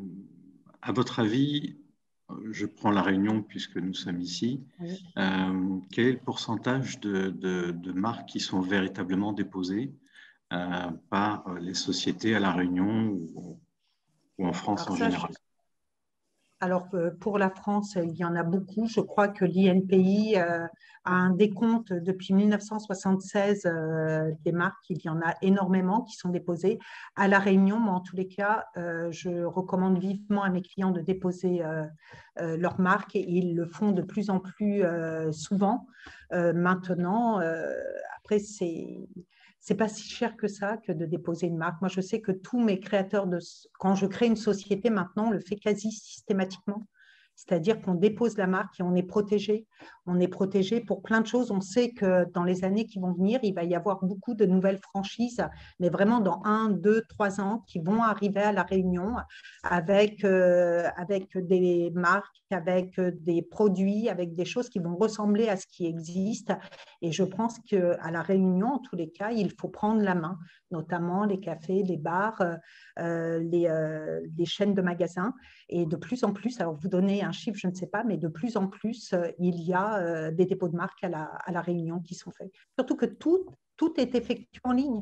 à votre avis, je prends la Réunion puisque nous sommes ici, oui. euh, quel est le pourcentage de, de, de marques qui sont véritablement déposées euh, par les sociétés à la Réunion ou, ou en France Alors en ça, général? je... Alors, pour la France, il y en a beaucoup. Je crois que l'I N P I euh, a un décompte depuis mille neuf cent soixante-seize euh, des marques. Il y en a énormément qui sont déposées. À La Réunion, moi, en tous les cas, euh, je recommande vivement à mes clients de déposer euh, euh, leurs marques et ils le font de plus en plus euh, souvent. Euh, maintenant, euh, après, c'est… c'est pas si cher que ça que de déposer une marque. Moi, je sais que tous mes créateurs, de, quand je crée une société maintenant, on le fait quasi systématiquement. C'est-à-dire qu'on dépose la marque et on est protégé. On est protégé pour plein de choses. On sait que dans les années qui vont venir, il va y avoir beaucoup de nouvelles franchises, mais vraiment dans un, deux, trois ans, qui vont arriver à La Réunion avec, euh, avec des marques, avec des produits, avec des choses qui vont ressembler à ce qui existe. Et je pense qu'à La Réunion, en tous les cas, il faut prendre la main, notamment les cafés, les bars, euh, les, euh, les chaînes de magasins. Et de plus en plus, alors vous donnez un chiffre, je ne sais pas, mais de plus en plus, euh, il y a euh, des dépôts de marques à la, à la Réunion qui sont faits. Surtout que tout, tout est effectué en ligne.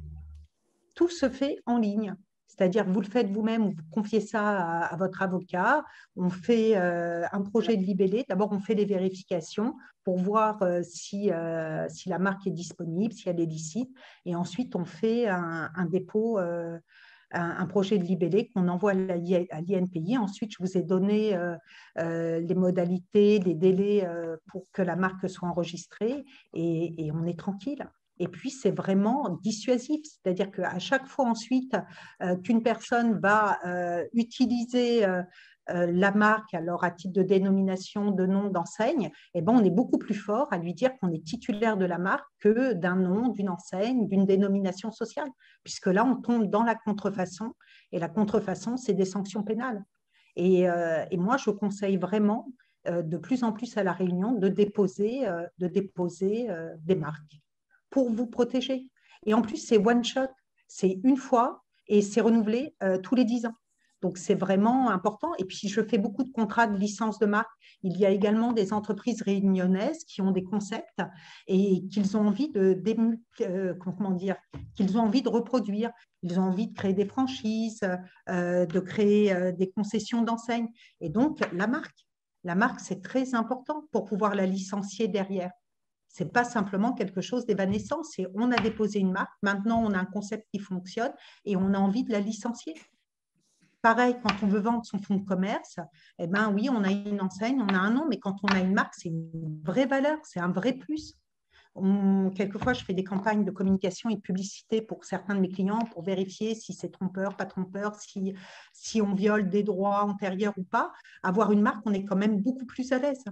Tout se fait en ligne. C'est-à-dire, vous le faites vous-même, vous confiez ça à, à votre avocat, on fait euh, un projet de libellé. D'abord, on fait les vérifications pour voir euh, si, euh, si la marque est disponible, si elle est licite. Et ensuite, on fait un, un dépôt, euh, un, un projet de libellé qu'on envoie à l'I N P I. Ensuite, je vous ai donné euh, euh, les modalités, les délais euh, pour que la marque soit enregistrée et, et on est tranquille. Et puis, c'est vraiment dissuasif, c'est-à-dire qu'à chaque fois ensuite euh, qu'une personne va euh, utiliser euh, euh, la marque alors à titre de dénomination, de nom, d'enseigne, eh ben, on est beaucoup plus fort à lui dire qu'on est titulaire de la marque que d'un nom, d'une enseigne, d'une dénomination sociale, puisque là, on tombe dans la contrefaçon, et la contrefaçon, c'est des sanctions pénales. Et, euh, et moi, je conseille vraiment euh, de plus en plus à La Réunion de déposer, euh, de déposer euh, des marques pour vous protéger. Et en plus, c'est one shot. c'est une fois et c'est renouvelé euh, tous les dix ans. Donc, c'est vraiment important. Et puis, je fais beaucoup de contrats de licence de marque. Il y a également des entreprises réunionnaises qui ont des concepts et qu'ils ont envie de, euh, comment dire, qu'ils ont envie de reproduire. Ils ont envie de créer des franchises, euh, de créer euh, des concessions d'enseignes. Et donc, la marque, la marque, c'est très important pour pouvoir la licencier derrière. Ce n'est pas simplement quelque chose d'évanescent. C'est on a déposé une marque, maintenant on a un concept qui fonctionne et on a envie de la licencier. Pareil, quand on veut vendre son fonds de commerce, eh ben oui, on a une enseigne, on a un nom, mais quand on a une marque, c'est une vraie valeur, c'est un vrai plus. On, quelquefois, je fais des campagnes de communication et de publicité pour certains de mes clients pour vérifier si c'est trompeur, pas trompeur, si, si on viole des droits antérieurs ou pas. Avoir une marque, on est quand même beaucoup plus à l'aise.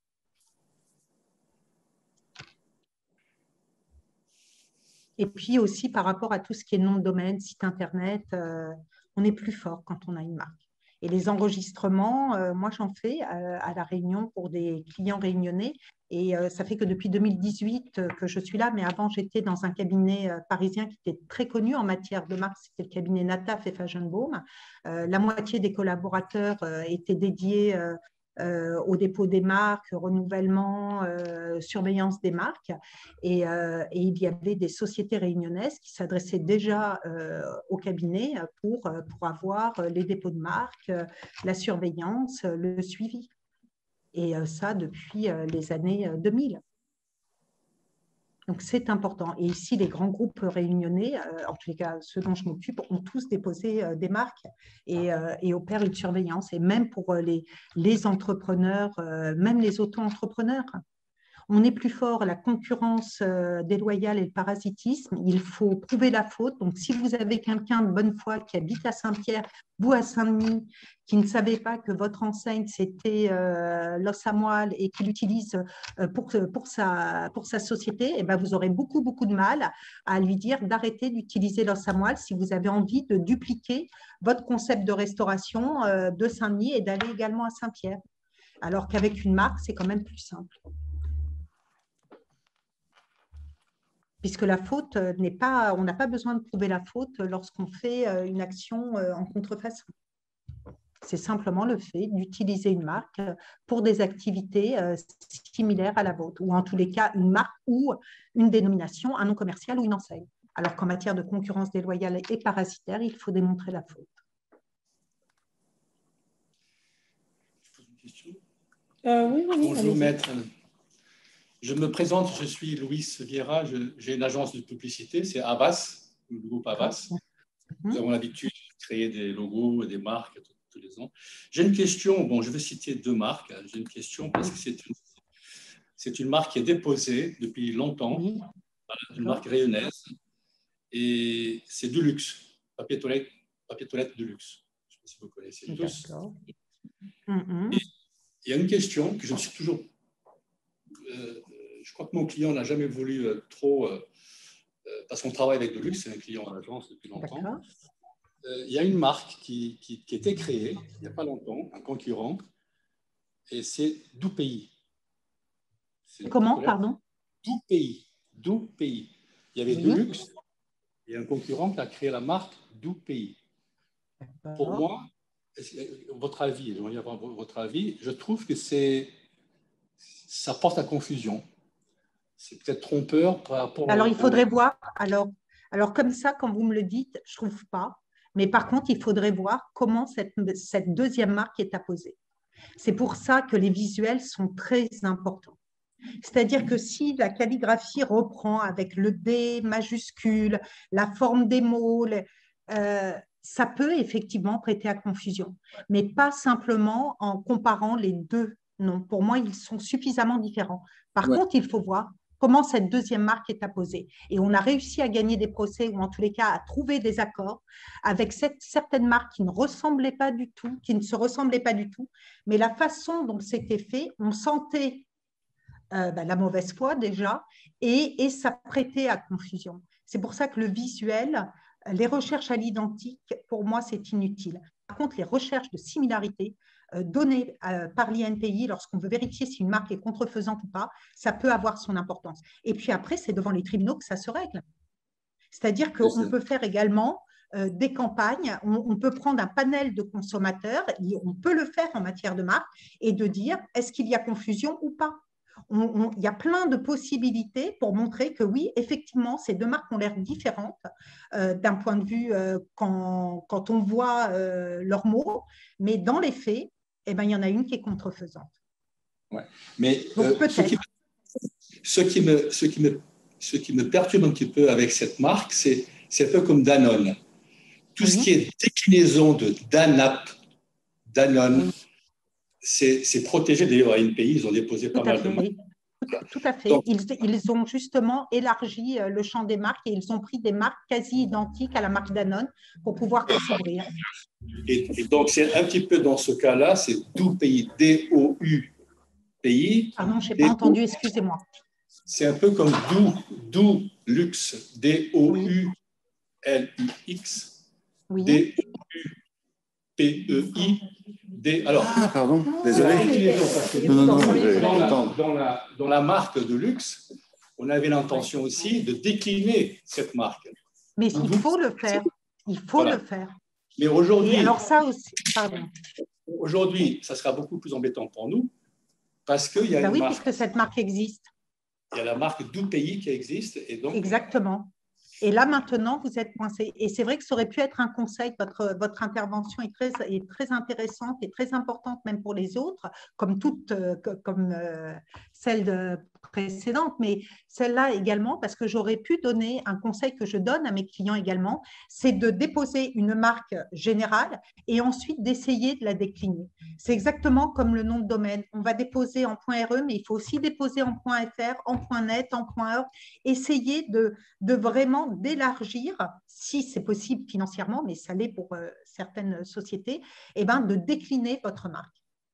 Et puis aussi par rapport à tout ce qui est nom de domaine, site internet, euh, on est plus fort quand on a une marque. Et les enregistrements, euh, moi j'en fais euh, à La Réunion pour des clients réunionnais. Et euh, ça fait que depuis deux mille dix-huit euh, que je suis là, mais avant j'étais dans un cabinet euh, parisien qui était très connu en matière de marque, c'était le cabinet Nataf et Fagenbaum. Euh, la moitié des collaborateurs euh, étaient dédiés euh, euh, au dépôt des marques, renouvellement, euh, surveillance des marques. Et, euh, et il y avait des sociétés réunionnaises qui s'adressaient déjà euh, au cabinet pour, pour avoir les dépôts de marques, la surveillance, le suivi. Et ça depuis les années deux mille. Donc, c'est important. Et ici, les grands groupes réunionnais, euh, en tous les cas, ceux dont je m'occupe, ont tous déposé euh, des marques et, euh, et opèrent une surveillance. Et même pour euh, les, les entrepreneurs, euh, même les auto-entrepreneurs, on est plus fort. La concurrence euh, déloyale et le parasitisme, il faut prouver la faute. Donc, si vous avez quelqu'un de bonne foi qui habite à Saint-Pierre, vous à Saint-Denis, qui ne savait pas que votre enseigne, c'était euh, l'os à moelle et qui l'utilise euh, pour, pour, sa, pour sa société, eh ben, vous aurez beaucoup, beaucoup de mal à lui dire d'arrêter d'utiliser l'os à moelle si vous avez envie de dupliquer votre concept de restauration euh, de Saint-Denis et d'aller également à Saint-Pierre. Alors qu'avec une marque, c'est quand même plus simple. Puisque la faute n'est pas, on n'a pas besoin de prouver la faute lorsqu'on fait une action en contrefaçon. C'est simplement le fait d'utiliser une marque pour des activités similaires à la vôtre, ou en tous les cas une marque ou une dénomination, un nom commercial ou une enseigne. Alors qu'en matière de concurrence déloyale et parasitaire, il faut démontrer la faute. Je pose une question. Euh, oui, oui, Bonjour maître. Je me présente, je suis Louis Vieira, j'ai une agence de publicité, c'est Havas, le groupe Havas. Nous avons l'habitude de créer des logos et des marques tous les ans. J'ai une question, bon, je vais citer deux marques. J'ai une question parce que c'est une, c'est une marque qui est déposée depuis longtemps, une marque rayonnaise, et c'est du luxe, papier toilette, papier toilette de luxe. Je ne sais pas si vous connaissez tous. Et il y a une question que je me suis toujours... Euh, je crois que mon client n'a jamais voulu euh, trop, euh, parce qu'on travaille avec de luxe, c'est un client à l'agence depuis longtemps. Euh, il y a une marque qui, qui, qui a été créée il n'y a pas longtemps, un concurrent, et c'est Douppays. Comment, pardon? Douppays. Douppays. Il y avait oui. du luxe, et un concurrent qui a créé la marque Douppays. Pour moi, votre avis, j'aimerais avoir votre avis, je trouve que c'est ça porte à confusion. C'est peut-être trompeur par rapport... Alors, au... il faudrait voir. Alors, alors, comme ça, quand vous me le dites, je ne trouve pas. Mais par contre, il faudrait voir comment cette, cette deuxième marque est apposée. C'est pour ça que les visuels sont très importants. C'est-à-dire que si la calligraphie reprend avec le D majuscule, la forme des mots, les, euh, ça peut effectivement prêter à confusion. Mais pas simplement en comparant les deux. Non, pour moi, ils sont suffisamment différents. Par ouais. contre, il faut voir comment cette deuxième marque est apposée. Et on a réussi à gagner des procès, ou en tous les cas à trouver des accords avec cette, certaines marques qui ne ressemblaient pas du tout, qui ne se ressemblaient pas du tout. Mais la façon dont c'était fait, on sentait euh, ben, la mauvaise foi déjà, et, et ça prêtait à confusion. C'est pour ça que le visuel, les recherches à l'identique, pour moi, c'est inutile. Par contre, les recherches de similarité, données par l'I N P I lorsqu'on veut vérifier si une marque est contrefaisante ou pas, ça peut avoir son importance. Et puis après, c'est devant les tribunaux que ça se règle. C'est-à-dire qu'on peut faire également euh, des campagnes, on, on peut prendre un panel de consommateurs, on peut le faire en matière de marque, et de dire est-ce qu'il y a confusion ou pas. On, on, il y a plein de possibilités pour montrer que oui, effectivement, ces deux marques ont l'air différentes euh, d'un point de vue euh, quand, quand on voit euh, leurs mots, mais dans les faits, eh ben, il y en a une qui est contrefaisante. Ouais. Mais Donc, euh, ce, qui, ce, qui me, ce, qui me, ce qui me perturbe un petit peu avec cette marque, c'est un peu comme Danone. Tout oui. ce qui est déclinaison de Danap, Danone, oui. c'est protégé. D'ailleurs, à N P I, ils ont déposé pas Tout mal de marques. Tout à fait. Donc, ils, ils ont justement élargi le champ des marques et ils ont pris des marques quasi identiques à la marque Danone pour pouvoir s'ouvrir. Et, et donc, c'est un petit peu dans ce cas-là, c'est Dou Pays, D O U Pays. Pardon, je n'ai pas entendu, excusez-moi. C'est un peu comme Dou, Dou Luxe, D O U L U X, oui. D O U P E I. Des, alors, ah, pardon, désolé. Non, non, non, dans, la, dans, la, dans la marque de luxe, on avait l'intention aussi de décliner cette marque. Mais il faut le faire. Il faut voilà. le faire. Mais aujourd'hui, alors ça aussi, pardon. Aujourd'hui, ça sera beaucoup plus embêtant pour nous parce qu'il y a ben une oui, marque. Puisque cette marque existe. Il y a la marque Dou Pays qui existe et donc. Exactement. Et là, maintenant, vous êtes coincé. Et c'est vrai que ça aurait pu être un conseil. Votre, votre intervention est très, est très intéressante et très importante, même pour les autres, comme toutes, comme euh, celle de précédente, mais celle-là également, parce que j'aurais pu donner un conseil que je donne à mes clients également, c'est de déposer une marque générale et ensuite d'essayer de la décliner. C'est exactement comme le nom de domaine. On va déposer en .re, mais il faut aussi déposer en .fr, en .net, en .org. Essayer de, de vraiment d'élargir, si c'est possible financièrement, mais ça l'est pour euh, certaines sociétés, et ben, de décliner votre marque.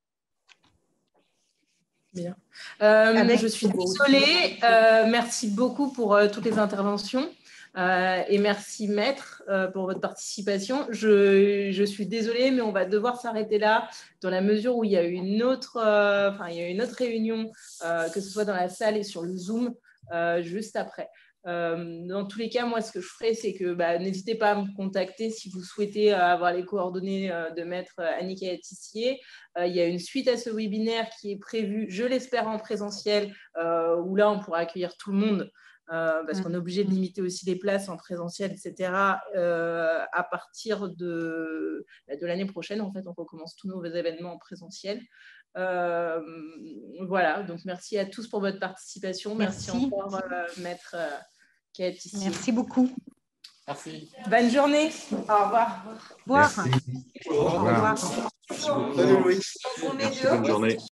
Bien. Euh, je suis désolée. Euh, merci beaucoup pour euh, toutes les interventions. Euh, et merci, Maître, euh, pour votre participation. Je, je suis désolée, mais on va devoir s'arrêter là dans la mesure où il y a une autre, euh, enfin, il y a une autre réunion, euh, que ce soit dans la salle et sur le Zoom, euh, juste après. Euh, dans tous les cas, moi, ce que je ferai, c'est que bah, n'hésitez pas à me contacter si vous souhaitez euh, avoir les coordonnées euh, de Maître Annick Tissier. Euh, il y a une suite à ce webinaire qui est prévue, je l'espère, en présentiel, euh, où là, on pourra accueillir tout le monde, euh, parce qu'on est obligé de limiter aussi les places en présentiel, et cetera. Euh, à partir de, de l'année prochaine, en fait, on recommence tous nos événements en présentiel. Euh, voilà, donc merci à tous pour votre participation. Merci, merci encore, euh, Maître euh, Tissier. Merci beaucoup. Merci. Bonne journée. Au revoir. Au revoir. Merci. Au revoir. Au revoir. Salut Louis. Merci, bonne journée.